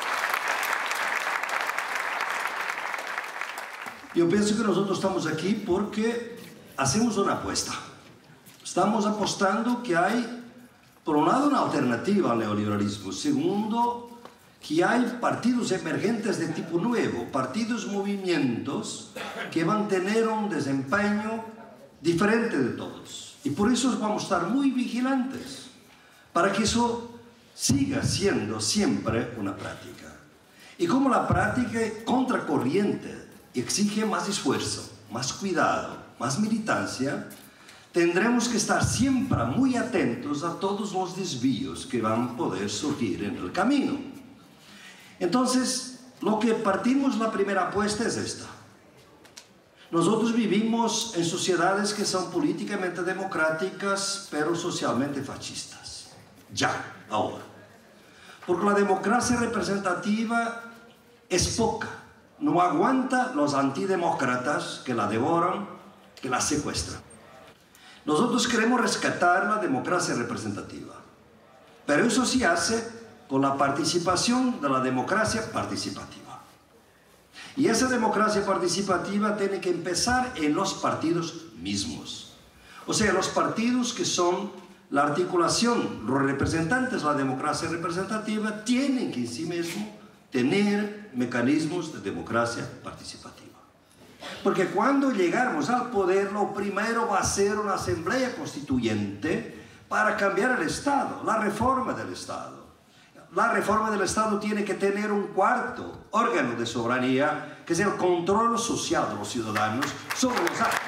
Eu penso que nós estamos aqui porque hacemos uma apuesta. Estamos apostando que há, por um lado, uma alternativa ao neoliberalismo. Segundo, que há partidos emergentes de tipo novo, partidos, movimientos que van a ter um desempenho diferente de todos. E por isso vamos estar muito vigilantes para que isso siga sendo sempre uma prática. E como a prática é contracorriente, exige más esfuerzo, más cuidado, más militancia, tendremos que estar siempre muy atentos a todos los desvíos que van a poder surgir en el camino. Entonces, lo que partimos, la primera apuesta es esta. Nosotros vivimos en sociedades que son políticamente democráticas, pero socialmente fascistas. Ya, ahora. Porque la democracia representativa es poca. No aguanta los antidemócratas que la devoran, que la secuestran. Nosotros queremos rescatar la democracia representativa, pero eso se hace con la participación de la democracia participativa. Y esa democracia participativa tiene que empezar en los partidos mismos. O sea, los partidos que son la articulación, los representantes de la democracia representativa tienen que en sí mismos tener mecanismos de democracia participativa. Porque cuando llegamos al poder, lo primero va a ser una asamblea constituyente para cambiar el Estado, la reforma del Estado. La reforma del Estado tiene que tener un cuarto órgano de soberanía, que es el control social de los ciudadanos sobre los actos.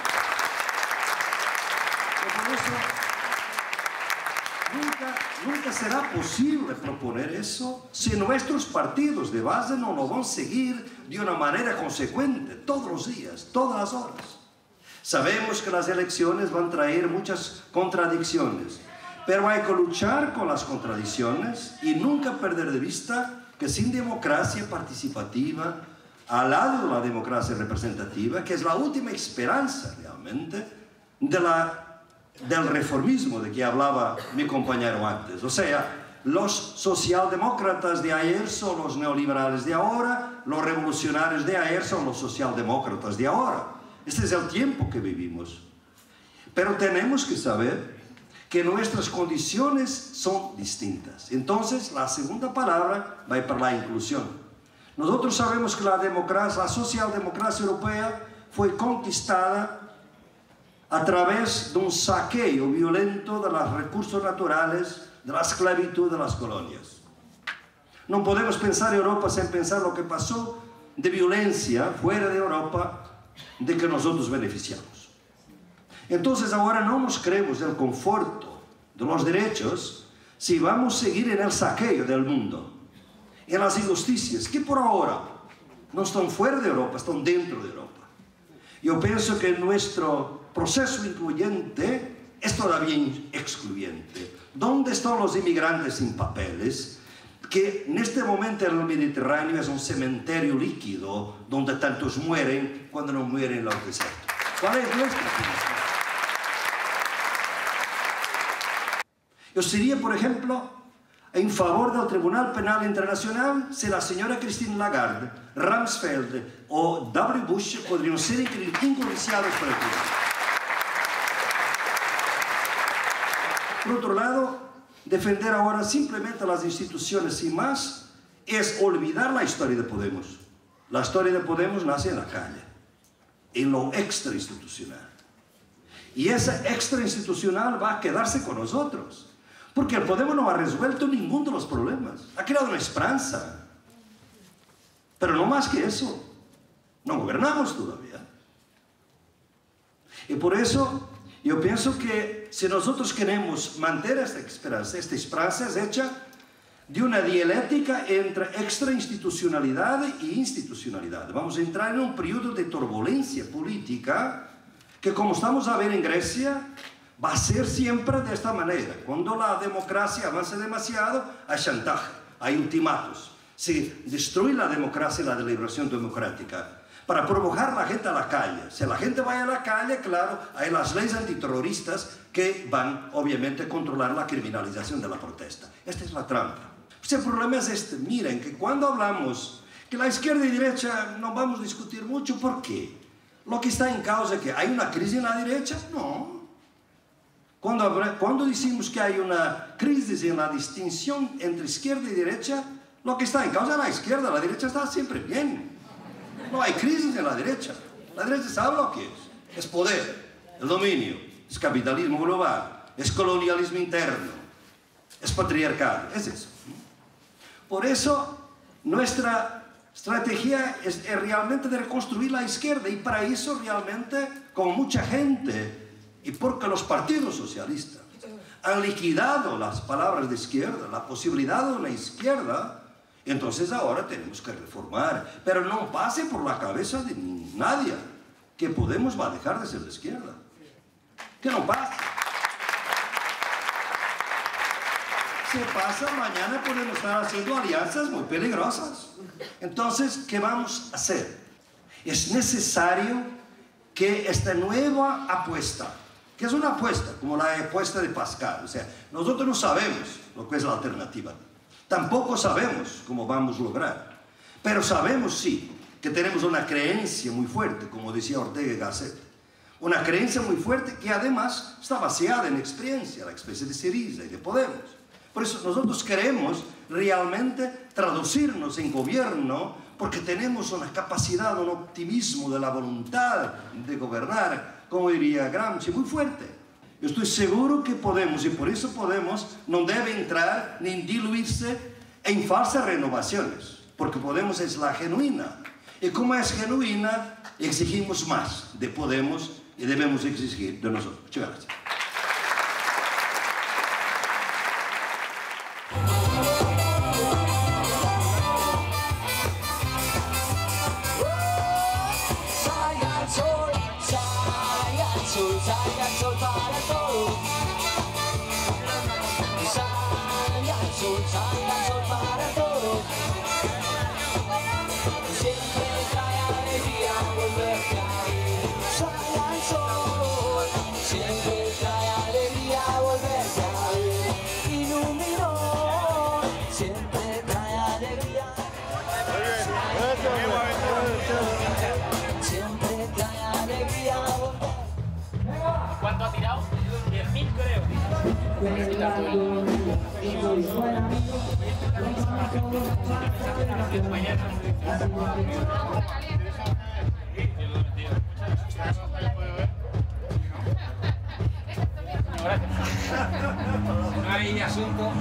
Por eso, nunca será posible proponer eso si nuestros partidos de base no lo van a seguir de una manera consecuente, todos los días, todas las horas. Sabemos que las elecciones van a traer muchas contradicciones, pero hay que luchar con las contradicciones y nunca perder de vista que sin democracia participativa, al lado de la democracia representativa, que es la última esperanza realmente del reformismo de que hablaba mi compañero antes. O sea, los socialdemócratas de ayer son los neoliberales de ahora, los revolucionarios de ayer son los socialdemócratas de ahora. Este es el tiempo que vivimos. Pero tenemos que saber que nuestras condiciones son distintas. Entonces, la segunda palabra va para la inclusión. Nosotros sabemos que la socialdemocracia europea fue conquistada a través de un saqueo violento de los recursos naturales, de la esclavitud de las colonias. No podemos pensar Europa sin pensar lo que pasó de violencia fuera de Europa, de que nosotros beneficiamos. Entonces ahora no nos creemos el conforto de los derechos si vamos a seguir en el saqueo del mundo, en las injusticias que por ahora no están fuera de Europa, están dentro de Europa. Yo pienso que nuestro proceso incluyente es todavía excluyente. ¿Dónde están los inmigrantes sin papeles? Que en este momento el Mediterráneo es un cementerio líquido donde tantos mueren cuando no mueren en los desiertos. ¿Cuál es nuestra posición? Yo sería, por ejemplo, en favor del Tribunal Penal Internacional si la señora Christine Lagarde, Rumsfeld o W. Bush podrían ser enjuiciados por el tribunal. Por otro lado, defender ahora simplemente las instituciones sin más es olvidar la historia de Podemos. La historia de Podemos nace en la calle, en lo extrainstitucional. Y esa extrainstitucional va a quedarse con nosotros. Porque el Podemos no ha resuelto ninguno de los problemas. Ha creado una esperanza. Pero no más que eso. No gobernamos todavía. Y por eso yo pienso que si nosotros queremos mantener esta esperanza es hecha de una dialéctica entre extrainstitucionalidad e institucionalidad. Vamos a entrar en un periodo de turbulencia política que, como estamos a ver en Grecia, va a ser siempre de esta manera. Cuando la democracia avanza demasiado, hay chantaje, hay ultimatos. Se destruye la democracia y la deliberación democrática para provocar a la gente a la calle. Si la gente va a la calle, claro, hay las leyes antiterroristas que van, obviamente, a controlar la criminalización de la protesta. Esta es la trampa. Pues el problema es este. Miren, que cuando hablamos que la izquierda y derecha no vamos a discutir mucho, ¿por qué? Lo que está en causa es que hay una crisis en la derecha, no. Cuando decimos que hay una crisis en la distinción entre izquierda y derecha, lo que está en causa es la izquierda, la derecha está siempre bien. No hay crisis en la derecha. La derecha sabe lo que es. Es poder, el dominio, es capitalismo global, es colonialismo interno, es patriarcado, es eso. Por eso, nuestra estrategia es realmente de reconstruir la izquierda, y para eso realmente, con mucha gente, y porque los partidos socialistas han liquidado las palabras de izquierda, la posibilidad de una izquierda, entonces ahora tenemos que reformar. Pero no pase por la cabeza de nadie que Podemos va a dejar de ser de izquierda. Que no pase. Si pasa, mañana podemos estar haciendo alianzas muy peligrosas. Entonces, ¿qué vamos a hacer? Es necesario que esta nueva apuesta, que es una apuesta, como la apuesta de Pascal, o sea, nosotros no sabemos lo que es la alternativa, tampoco sabemos cómo vamos a lograr, pero sabemos sí que tenemos una creencia muy fuerte, como decía Ortega y Gasset, una creencia muy fuerte que además está basada en experiencia, la experiencia de Syriza y de Podemos. Por eso nosotros queremos realmente traducirnos en gobierno, porque tenemos una capacidad, un optimismo de la voluntad de gobernar, como diría Gramsci, muy fuerte. Yo estoy seguro que Podemos, y por eso Podemos no debe entrar ni diluirse en falsas renovaciones, porque Podemos es la genuina. Y como es genuina, exigimos más de Podemos y debemos exigir de nosotros. Muchas gracias. ¿Cuánto ha tirado? 10.000 creo. No hay asunto.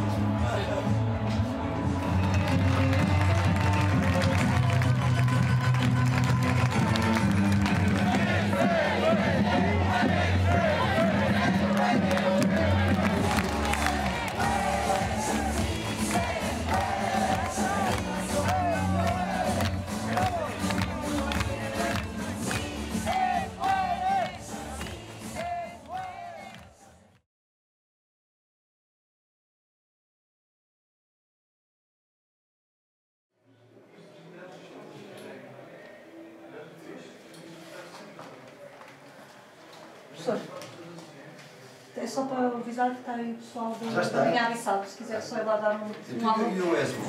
só para avisar que está aí o pessoal Já está. da linha Abissal, se quiser só ir lá dar um alô. E o Esmo?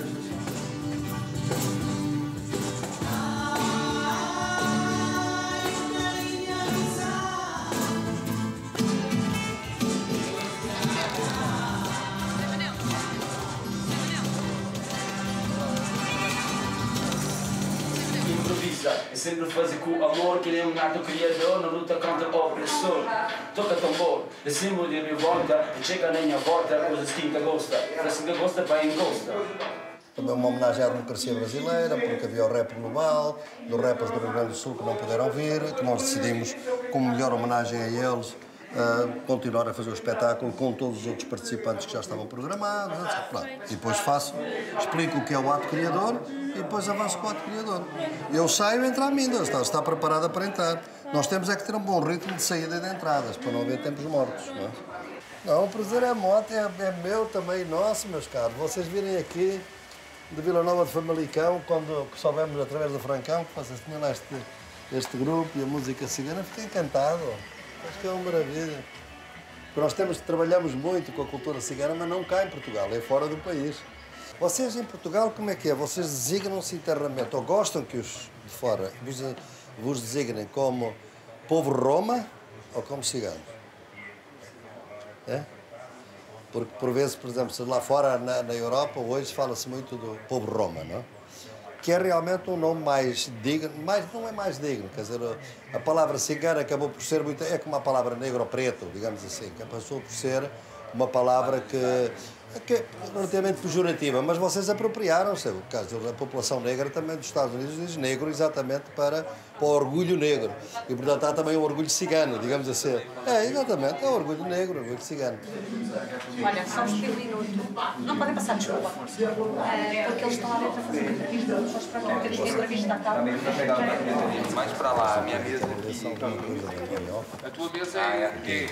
É sempre fazer com o amor, queremos nada do Criador na luta contra o opressor. Toca tambor, é símbolo de revolta, e chega nem a volta, coisas que ainda gosta, assim que gosta para encosta. Também uma homenagem à democracia brasileira, porque havia o rap global, dos rappers do Rio Grande do Sul que não puderam vir, que nós decidimos, como melhor homenagem a eles, continuar a fazer o espetáculo com todos os outros participantes que já estavam programados, etc. E depois explico o que é o ato criador e depois avanço com o ato criador. Eu saio e entro à minda, está preparada para entrar. Nós temos é que ter um bom ritmo de saída e de entradas, para não haver tempos mortos. Não é? Não, o prazer é moto, é meu também, nosso, meus caros. Vocês virem aqui de Vila Nova de Famalicão, quando soubemos através do Francão que vocês tinham lá este grupo e a música cigana, fiquei encantado. Acho que é uma maravilha. Porque nós trabalhamos muito com a cultura cigana, mas não cá em Portugal, é fora do país. Vocês em Portugal, como é que é? Vocês designam-se internamente, ou gostam que os de fora vos designem como povo Roma ou como ciganos? É? Porque por vezes, por exemplo, lá fora na Europa, hoje fala-se muito do povo Roma, não? Que é realmente um nome mais digno, não é mais digno, quer dizer, a palavra cigana acabou por ser muito, é como a palavra negro ou preto, digamos assim, que passou por ser uma palavra que é relativamente pejorativa, mas vocês apropriaram-se, o caso da população negra também dos Estados Unidos diz negro exatamente para o orgulho negro, e portanto há também o orgulho cigano, digamos assim. É, exatamente, é o orgulho negro, o orgulho cigano. Olha, só um minuto. Não podem passar, desculpa. Porque eles estão lá dentro a fazer uma entrevista. Só esperar um bocadinho a entrevista acaba. Mais para lá, a minha mesa. A tua mesa é o quê?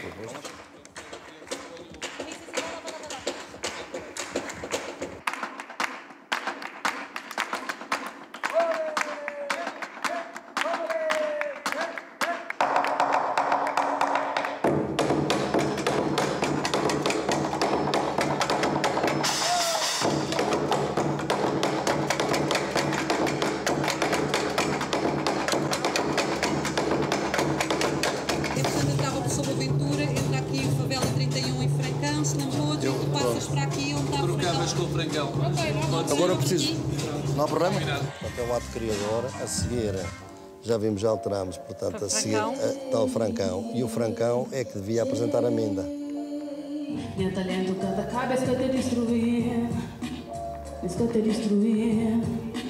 Agora eu preciso. Não há problema? Portanto, é o ato criador. A seguir, já vimos, já alteramos. Portanto, a seguir está o Francão. E o Francão é que devia apresentar a Minda. Meu talento cada cabeça que eu te destruí. Isso que eu te destruí.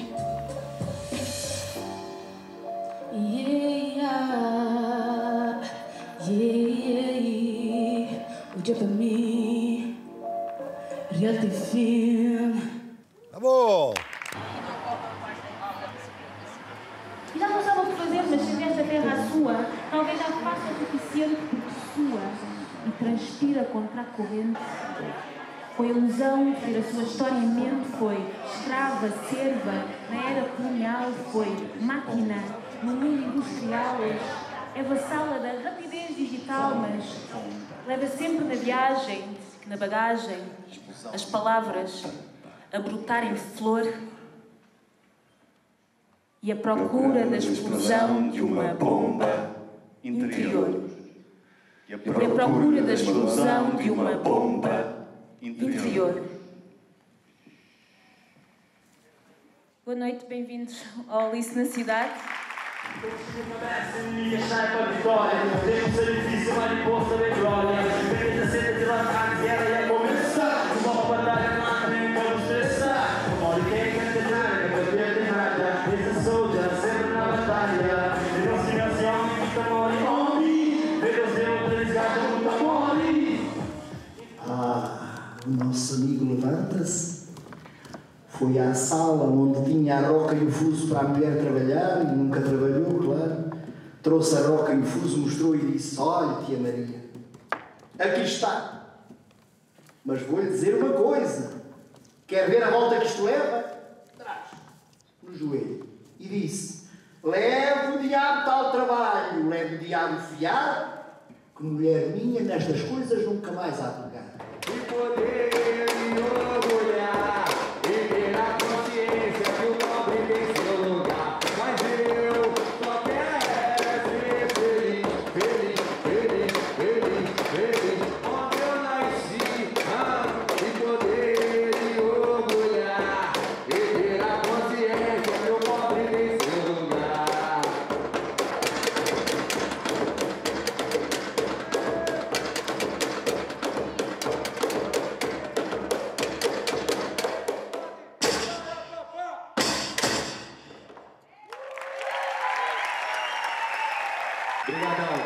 Yeah, yeah. O dia para mim. Reality film. Vamos! Já não sabe o que fazer, mas se esta terra a sua, talvez já faça o suficiente porque sua e transpira contra a corrente. Foi ilusão ter a sua história em mente, foi escrava, serva, na era colonial, foi máquina, no mundo industrial, é vassala da rapidez digital, mas leva sempre na viagem, na bagagem, as palavras a brotar em flor e a procura da explosão de uma bomba interior. E a procura da explosão de uma bomba interior. Boa noite, bem-vindos ao Alice na Cidade. O nosso amigo levanta-se, foi à sala onde tinha a roca e o fuso para a mulher trabalhar, e nunca trabalhou, claro. Trouxe a roca e o fuso, mostrou e disse: olha, tia Maria, aqui está. Mas vou-lhe dizer uma coisa. Quer ver a volta que isto leva? Traz, no joelho. E disse: leve o diabo tal trabalho, leve o diabo fiado, que mulher minha nestas coisas nunca mais há de negar. E poder me orgulhar e ter a consciência que o pobre tem seu lugar. Mas eu só quero ser feliz, feliz, feliz, feliz, feliz. Onde eu nasci, e poder me orgulhar e ter a consciência que o pobre tem seu lugar. Obrigadão.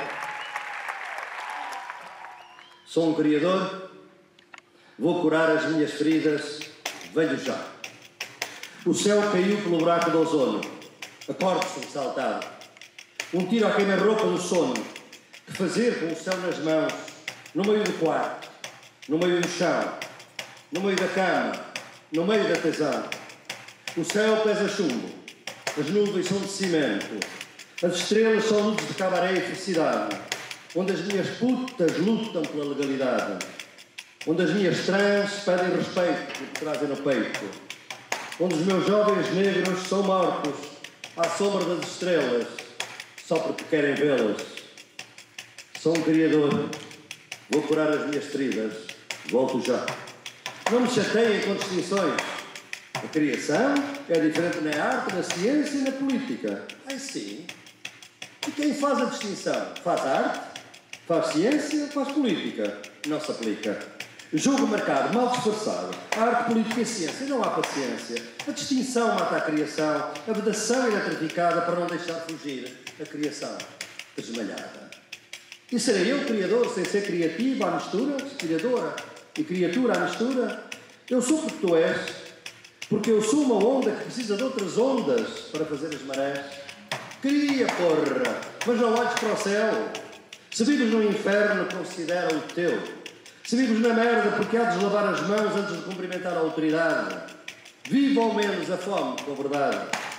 Sou um criador, vou curar as minhas feridas, venho já. O céu caiu pelo buraco do ozono, acordo sobressaltado. Um tiro à queima-roupa do sono. Que fazer com o céu nas mãos, no meio do quarto, no meio do chão, no meio da cama, no meio da tesão. O céu pesa chumbo, as nuvens são de cimento, as estrelas são luzes de cabaré e felicidade, onde as minhas putas lutam pela legalidade, onde as minhas trans pedem respeito porque trazem no peito, onde os meus jovens negros são mortos à sombra das estrelas, só porque querem vê-las. Sou um criador, vou curar as minhas feridas, volto já. Não me chateiem com distinções. A criação é diferente na arte, na ciência e na política. Ai sim. E quem faz a distinção? Faz arte, faz ciência, faz política. Não se aplica. Jogo marcado, mal disfarçado. Arte, política e ciência. Não há paciência. A distinção mata a criação. A vedação é eletrificada para não deixar fugir a criação desmalhada. E serei eu criador sem ser criativo à mistura? Criadora e criatura à mistura? Eu sou porque tu és. Porque eu sou uma onda que precisa de outras ondas para fazer as marés. Cria, porra, mas não olhes para o céu. Se vives no inferno, considera o teu. Se vives na merda, porque há de lavar as mãos antes de cumprimentar a autoridade. Viva ao menos a fome com a verdade.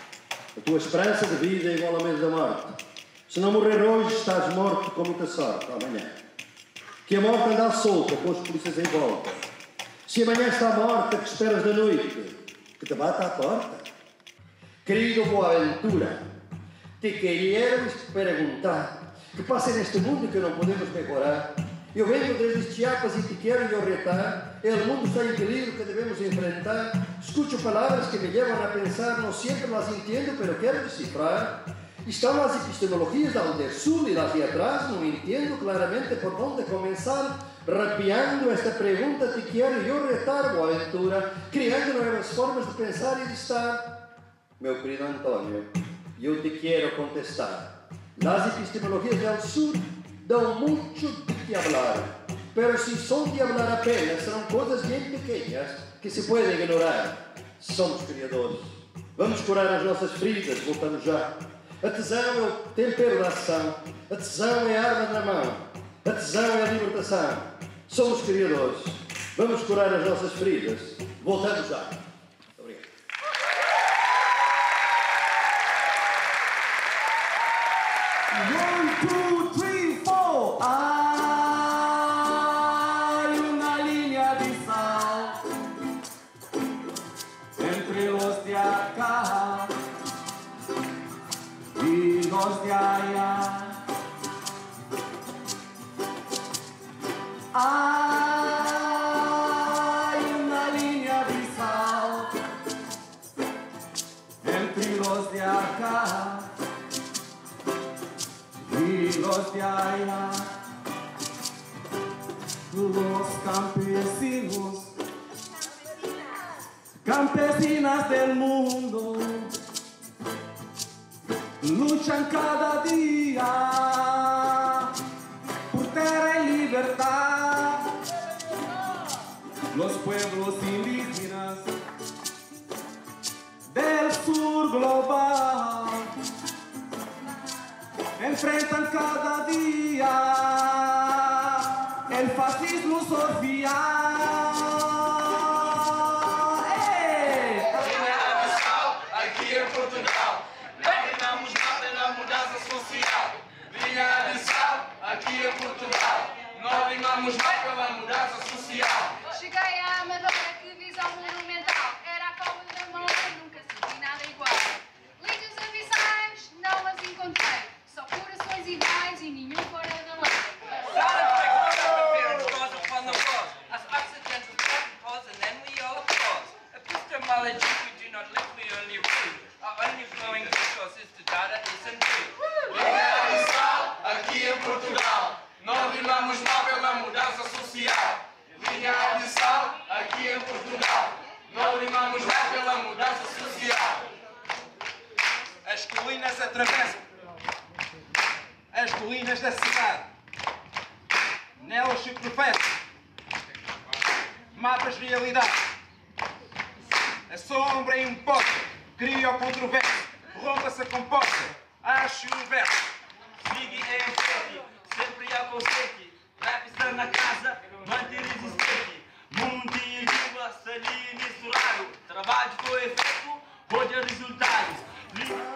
A tua esperança de vida é igual ao medo da morte. Se não morrer hoje, estás morto com muita sorte amanhã. Que a morte anda solta com os polícias em volta. Se amanhã está morta, que esperas da noite? Que te bata à porta. Querido Boaventura, te queríamos perguntar que passa neste mundo que não podemos melhorar. Eu venho desde Chiapas e te quero yo retar. El mundo está em peligro que devemos enfrentar. Escucho palavras que me levam a pensar, não sempre las entendo, pero quero descifrar. Estão as epistemologias da onde sul e las de atrás, não entendo claramente por onde começar. Rapeando esta pergunta te quero eu retar, Boaventura, criando novas formas de pensar e de estar. Meu querido Antônio, eu te quero contestar. Las epistemologias do sur dão muito de que hablar, pero se são de hablar apenas, serão coisas bem pequenas que se podem ignorar. Somos criadores. Vamos curar as nossas feridas, voltamos já. A tesão é o tempero da ação. A tesão é a arma na mão. A tesão é a libertação. Somos criadores. Vamos curar as nossas feridas. Voltamos já. Obrigado. One, two, three, four. Hay una línea de sal entre los de acá y los de allá. Hay una línea de sal entre los de acá y los de allá. Los campesinos, campesinas del mundo, luchan cada día por tierra y libertad. Los pueblos indígenas del sur global enfrentan cada día el fascismo social. Aqui em Portugal, não ganhamos nada na mudança social. Linha de sal, aqui em Portugal. rimamos mal pela mudança social. Cheguei à Amadora, que visão monumental. Era a cova da mão, nunca senti nada igual. Ligas abissais, não as encontrei. Só corações iguais e nenhum fora da lei. Epistemology we do not live, we only read. Our only flowing resource is to data, listen to. Linha de sal, aqui em Portugal. Não rimamos mal pela mudança social. Linha de sal, aqui em Portugal. Não rimamos mal pela mudança social. As colinas atravessam as colinas da cidade. Nelas se professam mapas de realidade. A sombra imposta cria o controverso, rompa-se a composta, acho o universo. Sigue em frente, sempre ao conceito. Rap está na casa, manter existente. Mundo e língua, salinho misturado. Trabalho com efeito, hoje resultados.